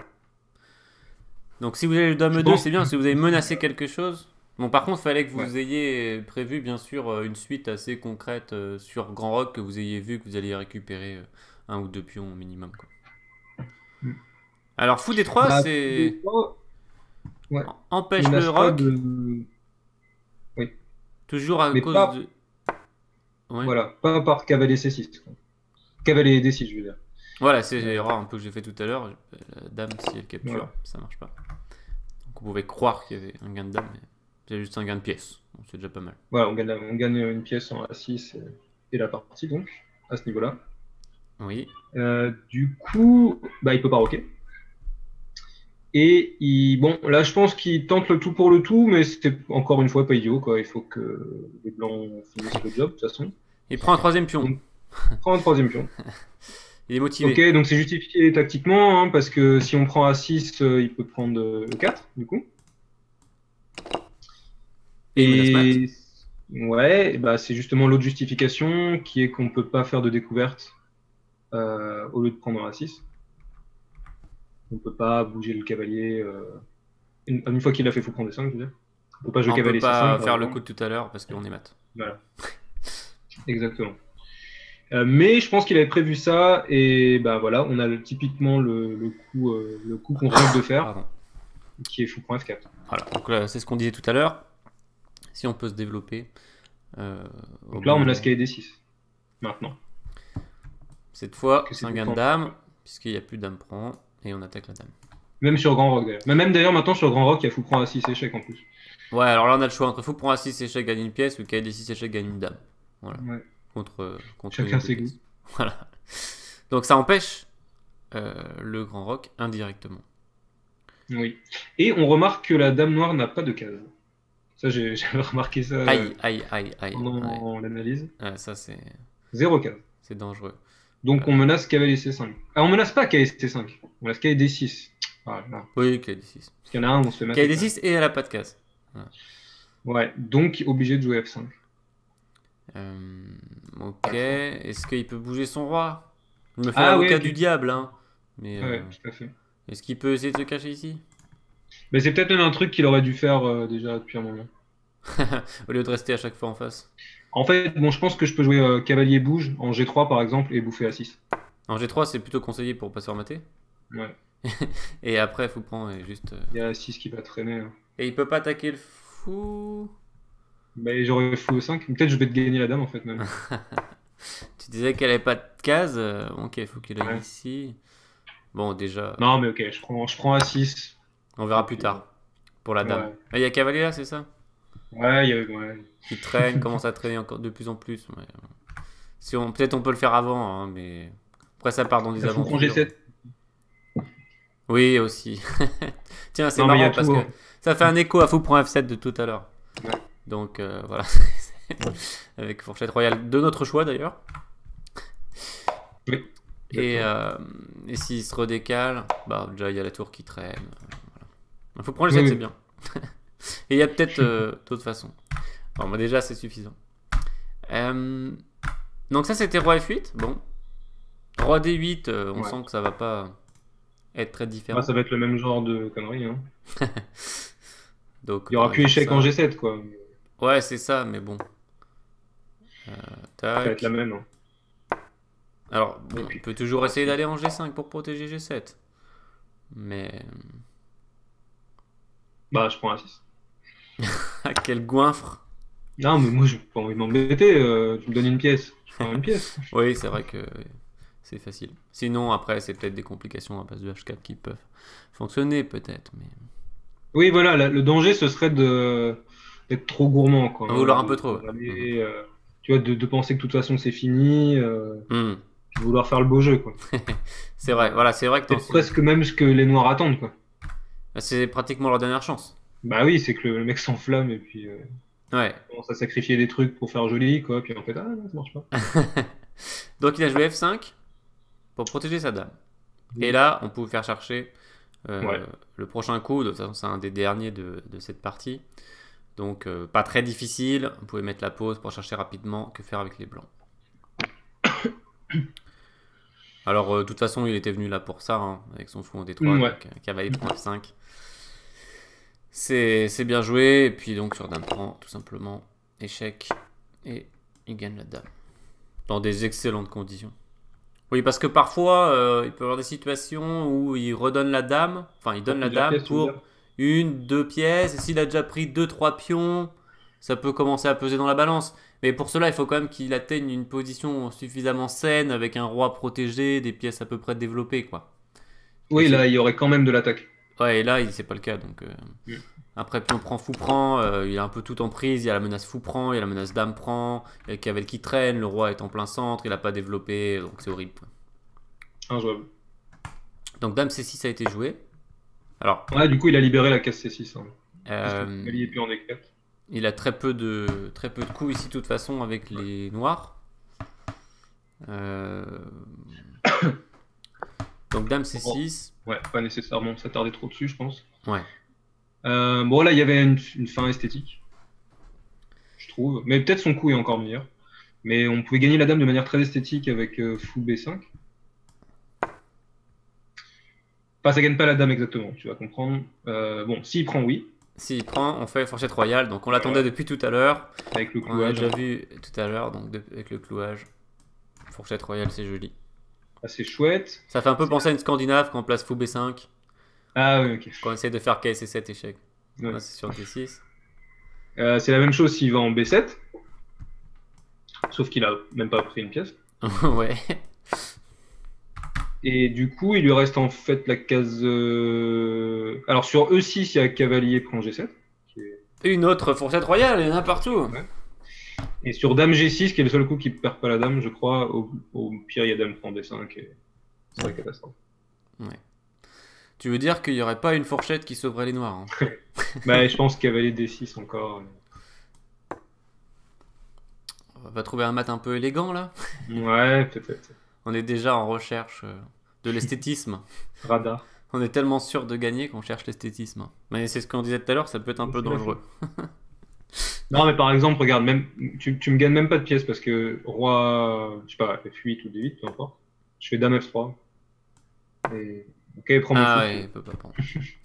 Donc si vous avez le dame
Je
deux,
pense-
c'est bien. Si vous avez menacé quelque chose. Bon, par contre, il fallait que vous
Ouais.
ayez prévu, bien sûr, euh, une suite assez concrète euh, sur Grand Rock, que vous ayez vu que vous alliez récupérer euh, un ou deux pions au minimum, quoi.
Hmm.
Alors, fou D trois,
Bah,
c'est
oh, ouais.
empêche
Il
le
menace pas
rock,
de. Oui.
toujours à
Mais
cause
pas,
de... Ouais.
voilà, pas par cavalier C six, quoi. Cavalier D six, je veux dire.
Voilà, c'est
Ouais.
l'erreur un peu que j'ai fait tout à l'heure. Euh, La dame, si elle capture,
Voilà.
ça marche pas. Donc on pouvait croire qu'il y avait un gain de dame, mais c'est juste un gain de pièce. Bon, c'est déjà pas mal.
Voilà, on gagne, la- on gagne une pièce en A six et, et la partie, donc, à ce niveau-là.
Oui.
Euh, du coup, bah, il peut pas roquer. Et il, bon, là, je pense qu'il tente le tout pour le tout, mais c'était encore une fois pas idiot, quoi. Il faut que les blancs finissent le job, de toute façon.
Il prend un troisième pion.
Donc, prend un troisième pion.
Il est motivé.
Ok, donc c'est justifié tactiquement, hein, parce que si on prend A six, euh, il peut prendre euh, E quatre, du coup.
Et il menace
Et ouais, bah, c'est justement l'autre justification qui est qu'on peut pas faire de découverte euh, au lieu de prendre un A six. On peut pas bouger le cavalier. euh, Une, une fois qu'il a fait, il faut prendre des cinq, je veux dire. On peut pas jouer
On peut
cavalier C cinq.
pas
par
faire le
exemple.
coup de tout à l'heure parce qu'on est mat.
Voilà. Exactement. Euh, mais je pense qu'il avait prévu ça et bah voilà, on a le- typiquement le, le coup, euh, le coup qu'on rêve de faire,
Pardon.
qui est fou point F quatre.
Voilà. Donc là, c'est ce qu'on disait tout à l'heure. Si on peut se développer. euh, au
Donc là, on
bon
menace
moment.
cavalier D six. Maintenant.
Cette fois,
Que
c'est
c'est
un
tout
gain
le
de
temps.
dame, puisqu'il n'y a plus de dame prend, et on attaque la dame.
Même sur Grand Rock d'ailleurs. Mais même d'ailleurs maintenant sur Grand Rock, il y a fou point A six échec en plus.
Ouais, alors là, on a le choix entre fou pour A six échec gagne une pièce ou K D six échec gagne une dame. Voilà.
Ouais.
Contre, contre
Chacun
les deux
ses
pièces. Voilà. Donc ça empêche euh, le grand rock indirectement.
Oui. Et on remarque que la dame noire n'a pas de case. Ça, j'ai- j'avais remarqué ça euh,
Aïe, aïe, aïe, aïe.
pendant
Ouais.
l'analyse.
Ouais, ça, c'est
Zéro case.
c'est dangereux.
Donc on menace cavalier C cinq. Ah, on menace pas cavalier C cinq. On menace cavalier D six. Voilà. Parce
Oui, K D six.
qu'il y en a un, on se fait mater.
K D six et elle a pas de case.
Ouais, donc obligé de jouer F cinq.
Euh, ok. Est-ce qu'il peut bouger son roi? Je me fais
Ah,
l'avocat
ouais, ok.
du diable, hein. Mais
Ouais,
euh,
tout à fait.
est-ce qu'il peut essayer de se cacher ici?
Mais c'est peut-être même un truc qu'il aurait dû faire euh, déjà depuis un moment.
Au lieu de rester à chaque fois en face.
En fait, bon, je pense que je peux jouer euh, cavalier bouge en G trois par exemple et bouffer A six.
En G trois, c'est plutôt conseillé pour pas se faire mater.
Ouais.
Et après, fou prend et juste. euh,
Il y a A six qui va traîner. hein.
Et il peut pas attaquer le fou.
Mais j'aurais fou E cinq. Peut-être je vais te gagner la dame en fait même.
Tu disais qu'elle avait pas de case. euh, Ok, il faut qu'il aille
Ouais.
ici. Bon, déjà,
Non, mais ok, je prends, je prends A six.
on verra plus tard. pour la dame.
Ouais,
Ah, il y a cavalier là, c'est ça?
ouais, il y avait- ouais.
Qui traîne, commence à traîner encore de plus en plus. Ouais. Si on, peut-être on peut le faire avant, hein, mais après ça part dans des
La fou prend
aventures.
G sept.
Oui, aussi. Tiens, c'est
Non, mais il y a
marrant parce
tout,
que
hein.
ça fait un écho à fou pour F sept de tout à l'heure.
Ouais.
Donc euh, voilà. Avec fourchette royale de notre choix d'ailleurs.
Oui,
Et,
exactement.
euh, et s'il se redécale, bah déjà il y a la tour qui traîne. Il faut prendre le
Oui,
sept, c'est
oui.
bien. Et il y a peut-être euh, d'autres façons. Bon, moi déjà c'est suffisant. Euh, donc ça c'était roi F huit. Bon. Roi D huit, euh, on
Ouais.
sent que ça va pas être très
Bah,
différent.
ça va être le même genre de conneries, hein.
Donc
Il y
par
aura plus
exemple
échec en
ça.
G sept, quoi.
Ouais, c'est ça, mais bon. Euh,
Ça va être la
tac.
même, hein.
Alors,
Et
bon, il
puis,
peut toujours
ah,
essayer
si.
d'aller en G cinq pour protéger G sept. Mais.
Bah, je prends un six.
Ah, quel goinfre!
Non, mais moi, j'ai pas envie de m'embêter. euh, tu me donnes une pièce. Je prends une pièce.
Oui, c'est vrai que c'est facile. Sinon, après, c'est peut-être des complications à base de H quatre qui peuvent fonctionner, peut-être. Mais.
Oui, voilà, la- le danger, ce serait de d'être trop gourmand, quoi,
En
hein,
vouloir un peu
de
trop.
vouloir
Mhm.
aller, euh, tu vois, de, de penser que de toute façon c'est fini, euh,
Mhm.
de vouloir faire le beau jeu, quoi.
C'est vrai, voilà, c'est vrai que dans
C'est
ce.
presque même ce que les Noirs attendent, quoi.
C'est pratiquement leur dernière chance.
Bah oui, c'est que le, le mec s'enflamme et puis euh,
Ouais.
commence à sacrifier des trucs pour faire joli, quoi. Puis en fait, ah non, ça marche pas.
Donc il a joué F cinq pour protéger sa dame. Et
Oui.
là, on peut vous faire chercher
Ouais.
euh, le prochain coup. De toute façon, c'est un des derniers de, de cette partie. Donc, euh, pas très difficile. Vous pouvez mettre la pause pour chercher rapidement que faire avec les blancs. Alors, euh, de toute façon, il était venu là pour ça, hein, avec son fou en D trois,
Mm, ouais.
donc euh, cavalier trois F cinq. C'est c'est bien joué. Et puis, donc, sur dame prend, tout simplement, échec. Et il gagne la dame. Dans des excellentes conditions. Oui, parce que parfois, euh, il peut y avoir des situations où il redonne la dame, enfin, il
Pour
donne la
plusieurs
dame
pièces, tu veux dire?
pour une, deux pièces, et s'il a déjà pris deux, trois pions, ça peut commencer à peser dans la balance. Mais pour cela, il faut quand même qu'il atteigne une position suffisamment saine, avec un roi protégé, des pièces à peu près développées, quoi. Et
Oui,
c'est...
là, il y aurait quand même de l'attaque.
Ouais, et là, il- c'est pas le cas, donc... euh,
Mm.
Après, pion prend, fou prend, euh, il a un peu tout en prise, il y a la menace fou prend, il y a la menace dame prend, il y a le cavalier qui traîne, le roi est en plein centre, il a pas développé, donc c'est horrible.
Injouable.
Donc dame C six a été joué. Alors,
Ouais, du coup, il a libéré la case C six, hein, puisque le
euh,
cavalier est plus en D quatre.
il a très peu de très peu de coups ici de toute façon avec les noirs. Euh, donc dame C six.
Ouais, pas nécessairement s'attarder trop dessus, je pense.
Ouais.
Euh, bon, là, il y avait une, une fin esthétique, je trouve. Mais peut-être son coup est encore meilleur. Mais on pouvait gagner la dame de manière très esthétique avec euh, fou B cinq. Enfin, ça gagne pas la dame exactement, tu vas comprendre. Euh, bon, s'il prend oui,
S'il prend, on fait fourchette royale. Donc on l'attendait
voilà,
depuis tout à l'heure.
avec le
On a
clouage,
déjà
hein.
vu tout à l'heure, donc de- avec le clouage. Fourchette royale, c'est joli.
Assez chouette.
Ça fait un peu penser à une Scandinave quand on place fou B cinq,
Ah oui, ok.
quand on essaie de faire K C sept échec.
Ouais.
Là, c'est sur D six.
Euh, c'est la même chose s'il va en B sept, sauf qu'il a même pas pris une pièce.
Ouais.
Et du coup, il lui reste en fait la case. euh, Alors sur E six, il y a cavalier prend G sept. qui est-
Une autre fourchette royale, il y en a partout.
Ouais. Et sur dame G six, qui est le seul coup qui perd pas la dame, je crois, au, au pire, il y a dame prend D cinq. Et... C'est la catastrophe.
Ouais. Tu veux dire qu'il n'y aurait pas une fourchette qui sauverait les noirs, hein.
Bah, je pense cavalier D six encore.
On va trouver un mat un peu élégant là.
Ouais, peut-être.
On est déjà en recherche euh, de l'esthétisme.
Radar.
On est tellement sûr de gagner qu'on cherche l'esthétisme. Mais c'est ce qu'on disait tout à l'heure, ça peut être un peu dangereux.
Non, mais par exemple, regarde, même, tu, tu me gagnes même pas de pièces parce que roi, je sais pas, F huit ou D huit, peu importe. Je fais dame F trois. Et... Ok, prends mon
Ah
fou.
ouais, il peut pas prendre.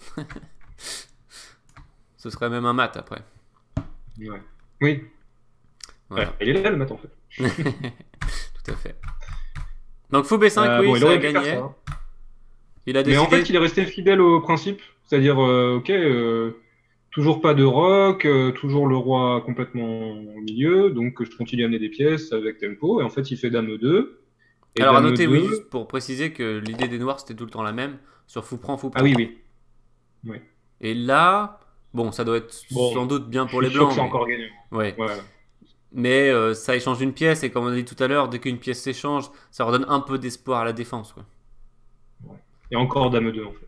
Ce serait même un mat après.
Ouais. Oui.
Voilà.
Ouais, il est là le mat en fait.
Tout à fait. Donc fou B cinq,
Euh,
oui,
bon, il
ça a
aurait pu faire
gagné.
ça, hein.
Il a
Mais en
décidé.
fait, il est resté fidèle au principe. C'est-à-dire, euh, ok, euh, toujours pas de rock, euh, toujours le roi complètement au milieu, donc je continue à amener des pièces avec tempo. Et en fait, il fait dame deux. Et
Alors à
dame
noter, oui,
deux.
juste pour préciser que l'idée des noirs c'était tout le temps la même. Sur fou prend, fou prend.
Ah oui, oui. Oui.
Et là, Bon, ça doit être
Bon,
sans doute bien pour
je
les
suis sûr
blancs.
que c'est
mais...
encore gagnant.
Ouais.
Ouais.
Mais euh, ça échange une pièce, et comme on a dit tout à l'heure, dès qu'une pièce s'échange, ça redonne un peu d'espoir à la défense, quoi.
Et encore dame deux en fait.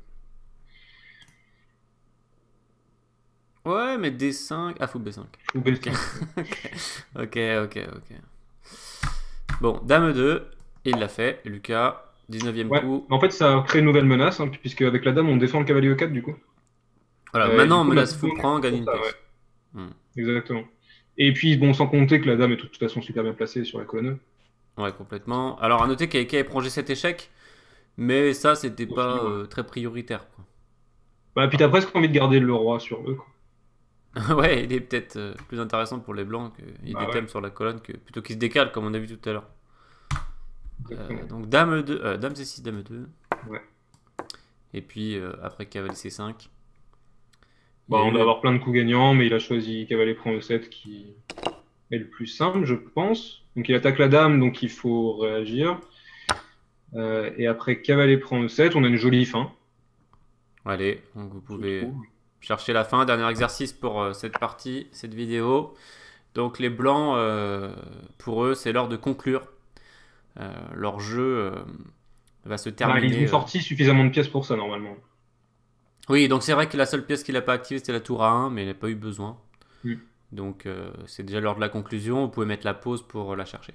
Ouais, mais D cinq. Ah, fou B cinq.
Ou B cinq.
Ok, ok, ok. Bon, dame deux, il l'a fait. Lucas, dix-neuvième
Ouais.
coup.
En fait, ça crée une nouvelle menace, hein, puisque avec la dame, on défend le cavalier E quatre du coup.
Voilà,
Euh,
maintenant,
du coup,
menace
la-
fou prend, gagne une
ça,
pièce.
ouais.
Hmm.
Exactement. Et puis, bon, sans compter que la dame est de toute façon super bien placée sur la colonne E.
Ouais, complètement. Alors, à noter qu'A K prend G sept échec, mais ça, c'était
Aussi,
pas
ouais.
euh, très prioritaire, quoi.
Bah, puis t'as presque envie de garder le roi sur eux, quoi.
Ouais, il est peut-être euh, plus intéressant pour les blancs qu'il
Bah,
déclame
ouais.
sur la colonne que, plutôt qu'il se décale, comme on a vu tout à l'heure.
Exactement.
Euh, donc, dame deux, euh, dame C six, dame deux.
Ouais.
Et puis, euh, après cavalier C cinq.
Bah,
il y a
on
eu-
doit avoir plein de coups gagnants, mais il a choisi cavalier prend E sept qui est le plus simple, je pense. Donc, il attaque la dame, donc il faut réagir. Euh, et après cavalier prend E sept, on a une jolie fin.
Allez, donc vous
je
pouvez
trouve.
chercher la fin. Dernier exercice pour euh, cette partie, cette vidéo. Donc les blancs, euh, pour eux, c'est l'heure de conclure. Euh, leur jeu euh, va se
Bah,
terminer.
ils ont
euh.
sorti suffisamment de pièces pour ça, normalement.
Oui, donc c'est vrai que la seule pièce qu'il n'a pas activée, c'était la tour A un, mais il n'a pas eu besoin.
Mm.
Donc euh, c'est déjà l'heure de la conclusion. Vous pouvez mettre la pause pour euh, la chercher.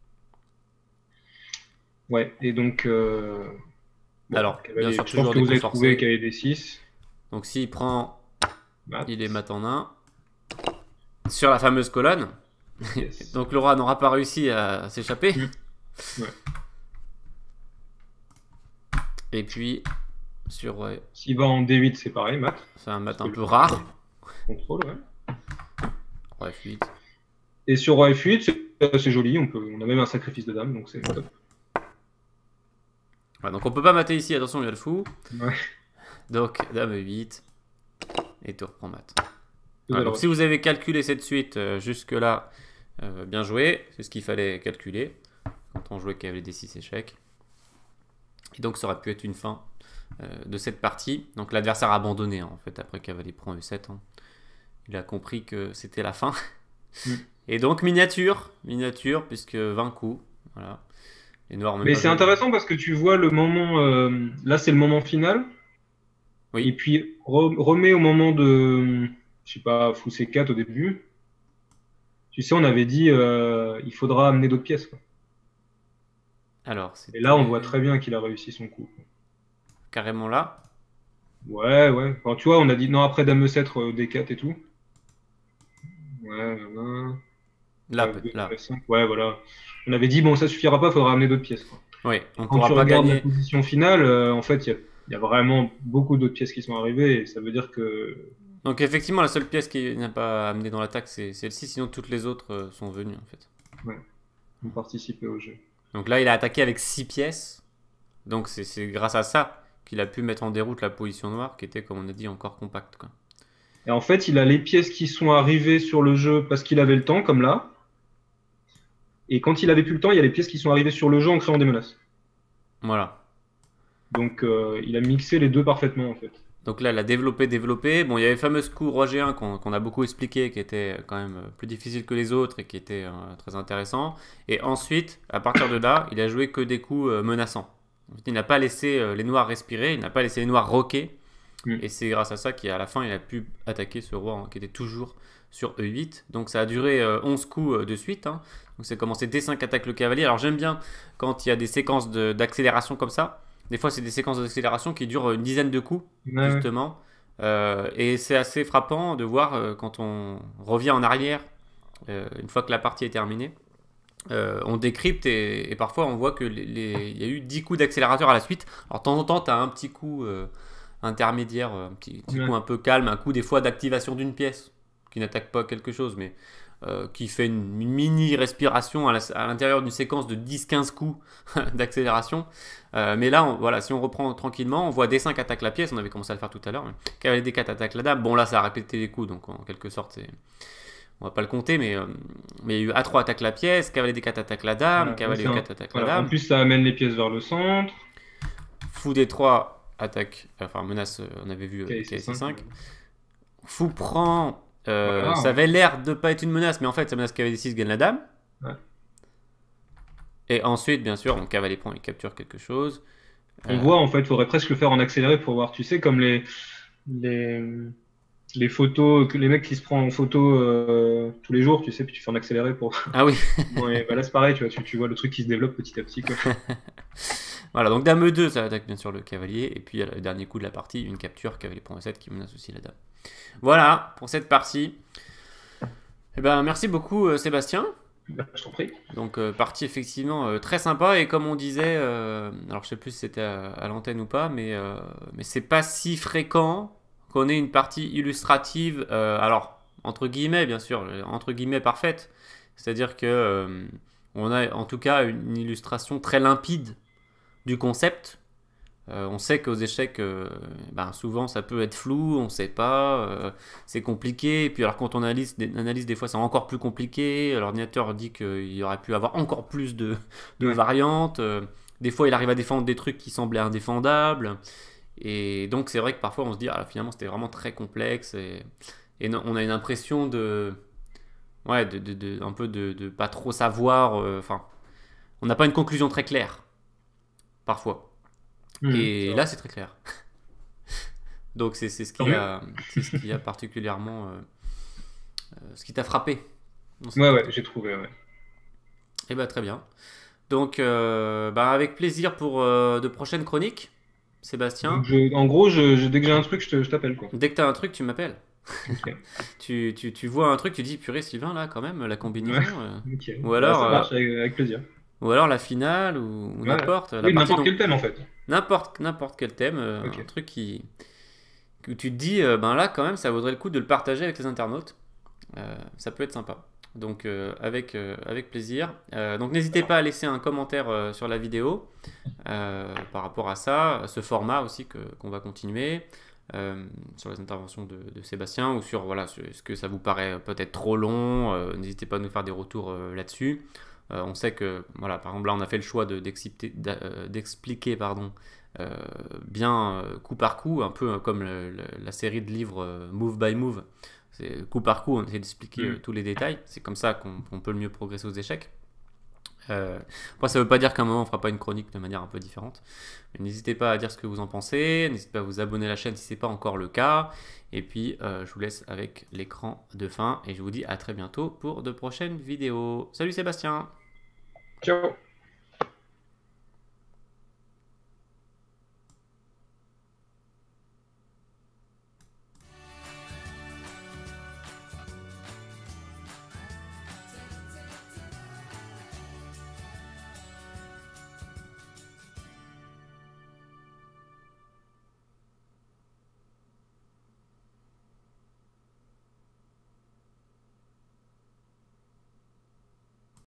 Ouais, et donc... euh, bon,
Alors,
cavalier-
bien sûr,
je
toujours
pense que
des
vous avez
coups
trouvé
forcés.
cavalier D six.
Donc s'il prend,
Mat.
il est mat en un. Sur la fameuse colonne.
Yes.
Donc le roi n'aura pas réussi à s'échapper.
Mm. Ouais.
Et puis, sur... Ouais,
S'il va en D huit, c'est pareil, mat.
c'est un mat
Parce
un
que
peu
le-
rare.
Contrôle, ouais.
Roi F huit.
Et sur roi F huit, c'est assez joli. On, peut, on a même un sacrifice de dame, donc c'est top.
Ouais, donc on peut pas mater ici, attention, il y a le fou.
Ouais.
Donc, dame E huit. Et tour prend mat.
Tout
Voilà,
à
donc
l'heure.
si vous avez calculé cette suite euh, jusque-là, euh, bien joué. C'est ce qu'il fallait calculer quand on jouait cavalier D six échec. Et donc ça aurait pu être une fin euh, de cette partie. Donc l'adversaire a abandonné, hein, en fait, après cavalier prend E sept. Hein. Il a compris que c'était la fin.
Mm.
Et donc miniature, miniature, puisque vingt coups. Voilà. Les noirs ont même
Mais
pas
c'est
joué.
intéressant parce que tu vois le moment. euh, là, c'est le moment final.
Oui.
Et puis, re- remets au moment de. Je sais pas, fou C quatre au début. Tu sais, on avait dit euh, il faudra amener d'autres pièces, quoi.
Alors,
Et là, on
c'était
voit très bien qu'il a réussi son coup.
carrément là.
Ouais, ouais. Enfin, tu vois, on a dit non, après dame E sept, euh, D quatre et tout. Ouais, voilà.
Là,
Ouais,
peut-
deux,
là.
F cinq. Ouais, voilà. On avait dit, bon, ça suffira pas, faudra amener d'autres pièces, quoi.
Oui, on
Quand
pourra
tu
pas
regardes la
gagner.
position finale, euh, en fait, il y a, il y a vraiment beaucoup d'autres pièces qui sont arrivées, et ça veut dire que.
Donc effectivement, la seule pièce qui n'a pas amené dans l'attaque, c'est celle-ci. Sinon, toutes les autres euh, sont venues, en fait.
Ont participé au jeu.
Donc là, il a attaqué avec six pièces. Donc c'est- c'est grâce à ça qu'il a pu mettre en déroute la position noire, qui était, comme on a dit, encore compacte, quoi.
Et en fait, il a les pièces qui sont arrivées sur le jeu parce qu'il avait le temps, comme là. Et quand il avait plus le temps, il y a les pièces qui sont arrivées sur le jeu en créant des menaces.
Voilà.
Donc, euh, il a mixé les deux parfaitement, en fait.
Donc là, elle a développé, développé. Bon, il y avait le fameux coup roi G un qu'on qu'on a beaucoup expliqué, qui était quand même euh, plus difficile que les autres et qui était euh, très intéressant. Et ensuite, à partir de là, il a joué que des coups euh, menaçants. En fait, il n'a pas laissé euh, les noirs respirer, il n'a pas laissé les noirs roquer.
Mm.
Et c'est grâce à ça qu'à la fin, il a pu attaquer ce roi, hein, qui était toujours sur E huit. Donc ça a duré euh, onze coups euh, de suite, hein. Donc c'est commencé D cinq attaque le cavalier. Alors j'aime bien quand il y a des séquences de- d'accélération comme ça. Des fois, c'est des séquences d'accélération qui durent une dizaine de coups,
Ouais,
justement. Euh, et c'est assez frappant de voir euh, quand on revient en arrière, euh, une fois que la partie est terminée. Euh, on décrypte et, et parfois on voit que les, les- il y a eu dix coups d'accélérateur à la suite. Alors de temps en temps, tu as un petit coup euh, intermédiaire, un petit, petit
Ouais.
coup un peu calme, un coup des fois d'activation d'une pièce qui n'attaque pas quelque chose, mais euh, qui fait une, une mini respiration à la- à l'intérieur d'une séquence de dix quinze coups d'accélération. Euh, mais là, on- voilà, si on reprend tranquillement, on voit D cinq attaque la pièce, on avait commencé à le faire tout à l'heure. mais Cavalier D quatre attaque la dame. Bon, là, ça a répété les coups, donc en quelque sorte, c'est... on va pas le compter, mais euh, mais il y a eu A trois attaque la pièce, cavalier D quatre attaque la dame,
Voilà,
cavalier
c'est un-
E quatre attaque
voilà.
la
En
dame,
plus, ça amène les pièces vers le centre.
fou D trois attaque, enfin menace, euh, on avait vu euh,
K
K C cinq.
ouais.
fou prend, euh,
Voilà.
ça avait l'air de pas être une menace, mais en fait, sa menace cavalier six gagne la dame.
Ouais.
Et ensuite, bien sûr, on cavalier prend et capture quelque chose.
On
Euh,
voit, en fait, il faudrait presque le faire en accéléré pour voir, tu sais, comme les, les, les photos, que les mecs qui se prennent en photo euh, tous les jours, tu sais, puis tu fais en accéléré pour.
Ah oui.
Bon, et bah là, c'est pareil, tu vois, tu, tu vois le truc qui se développe petit à petit, quoi.
Voilà, donc dame E deux, ça attaque bien sûr le cavalier. Et puis, le dernier coup de la partie, une capture, cavalier prend E sept qui menace aussi la dame. Voilà pour cette partie. Eh ben, merci beaucoup, euh, Sébastien.
Bah, je t'en prie.
Donc, euh, partie effectivement euh, très sympa. Et comme on disait, euh, alors je sais plus si c'était à, à l'antenne ou pas, mais, euh, mais c'est pas si fréquent qu'on ait une partie illustrative, euh, alors, entre guillemets, bien sûr, entre guillemets parfaite. C'est-à-dire que euh, on a en tout cas une illustration très limpide du concept. Euh, on sait qu'aux échecs, euh, ben, souvent ça peut être flou, on ne sait pas, euh, c'est compliqué. Et puis alors quand on analyse, des, analyse des fois c'est encore plus compliqué. L'ordinateur dit qu'il y aurait pu avoir encore plus de, de
Ouais.
variantes. Euh, des fois il arrive à défendre des trucs qui semblaient indéfendables. Et donc c'est vrai que parfois on se dit ah, finalement c'était vraiment très complexe. Et, et non, on a une impression de... Ouais, de, de, de- un peu de, de pas trop savoir. euh, Enfin, on n'a pas une conclusion très claire, parfois.
Mmh, c'est
Et
vrai.
là, c'est très clair. Donc, c'est c'est ce
Tant
qui
mieux.
a, c'est ce qui a particulièrement. euh, euh, ce qui t'a frappé dans cette
Ouais, ouais,
partie.
j'ai trouvé, ouais.
Eh ben, très bien. Donc, euh, bah, avec plaisir pour euh, de prochaines chroniques,
Donc,
Sébastien.
je, en gros, je, je- dès que j'ai un truc, je te- je t'appelle, quoi.
Dès que t'as un truc, tu m'appelles.
Ok.
Tu, tu, tu vois un truc, tu dis purée, Sylvain, là, quand même, la
Ouais,
combinaison. euh.
ok.
Ou
Bah,
alors,
ça
euh,
marche, avec, avec plaisir.
ou alors la finale, ou, ou
Ouais.
n'importe. La
Oui,
partie,
n'importe
donc,
quel thème, en fait.
n'importe n'importe quel thème, euh,
Ok.
un truc qui, que tu te dis, euh, ben là, quand même, ça vaudrait le coup de le partager avec les internautes. Euh, ça peut être sympa. Donc euh, avec, euh, avec plaisir. Euh, donc n'hésitez pas à laisser un commentaire euh, sur la vidéo euh, par rapport à ça, à ce format aussi que, qu'on va continuer, euh, sur les interventions de, de Sébastien ou sur voilà, sur- est-ce que ça vous paraît peut-être trop long. Euh, n'hésitez pas à nous faire des retours euh, là-dessus. Euh, on sait que, voilà, par exemple là on a fait le choix de, d'expliquer, d'a- euh, d'expliquer pardon, euh, bien euh, coup par coup, un peu euh, comme le- le- la série de livres euh, Move by Move. C'est coup par coup, on essaie d'expliquer euh,
Mm.
tous les détails. C'est comme ça qu'on qu'on peut le mieux progresser aux échecs. Euh, après, ça ne veut pas dire qu'à un moment on ne fera pas une chronique de manière un peu différente. Mais n'hésitez pas à dire ce que vous en pensez. N'hésitez pas à vous abonner à la chaîne si ce n'est pas encore le cas. Et puis, euh, je vous laisse avec l'écran de fin. Et je vous dis à très bientôt pour de prochaines vidéos. Salut Sébastien!
Ciao.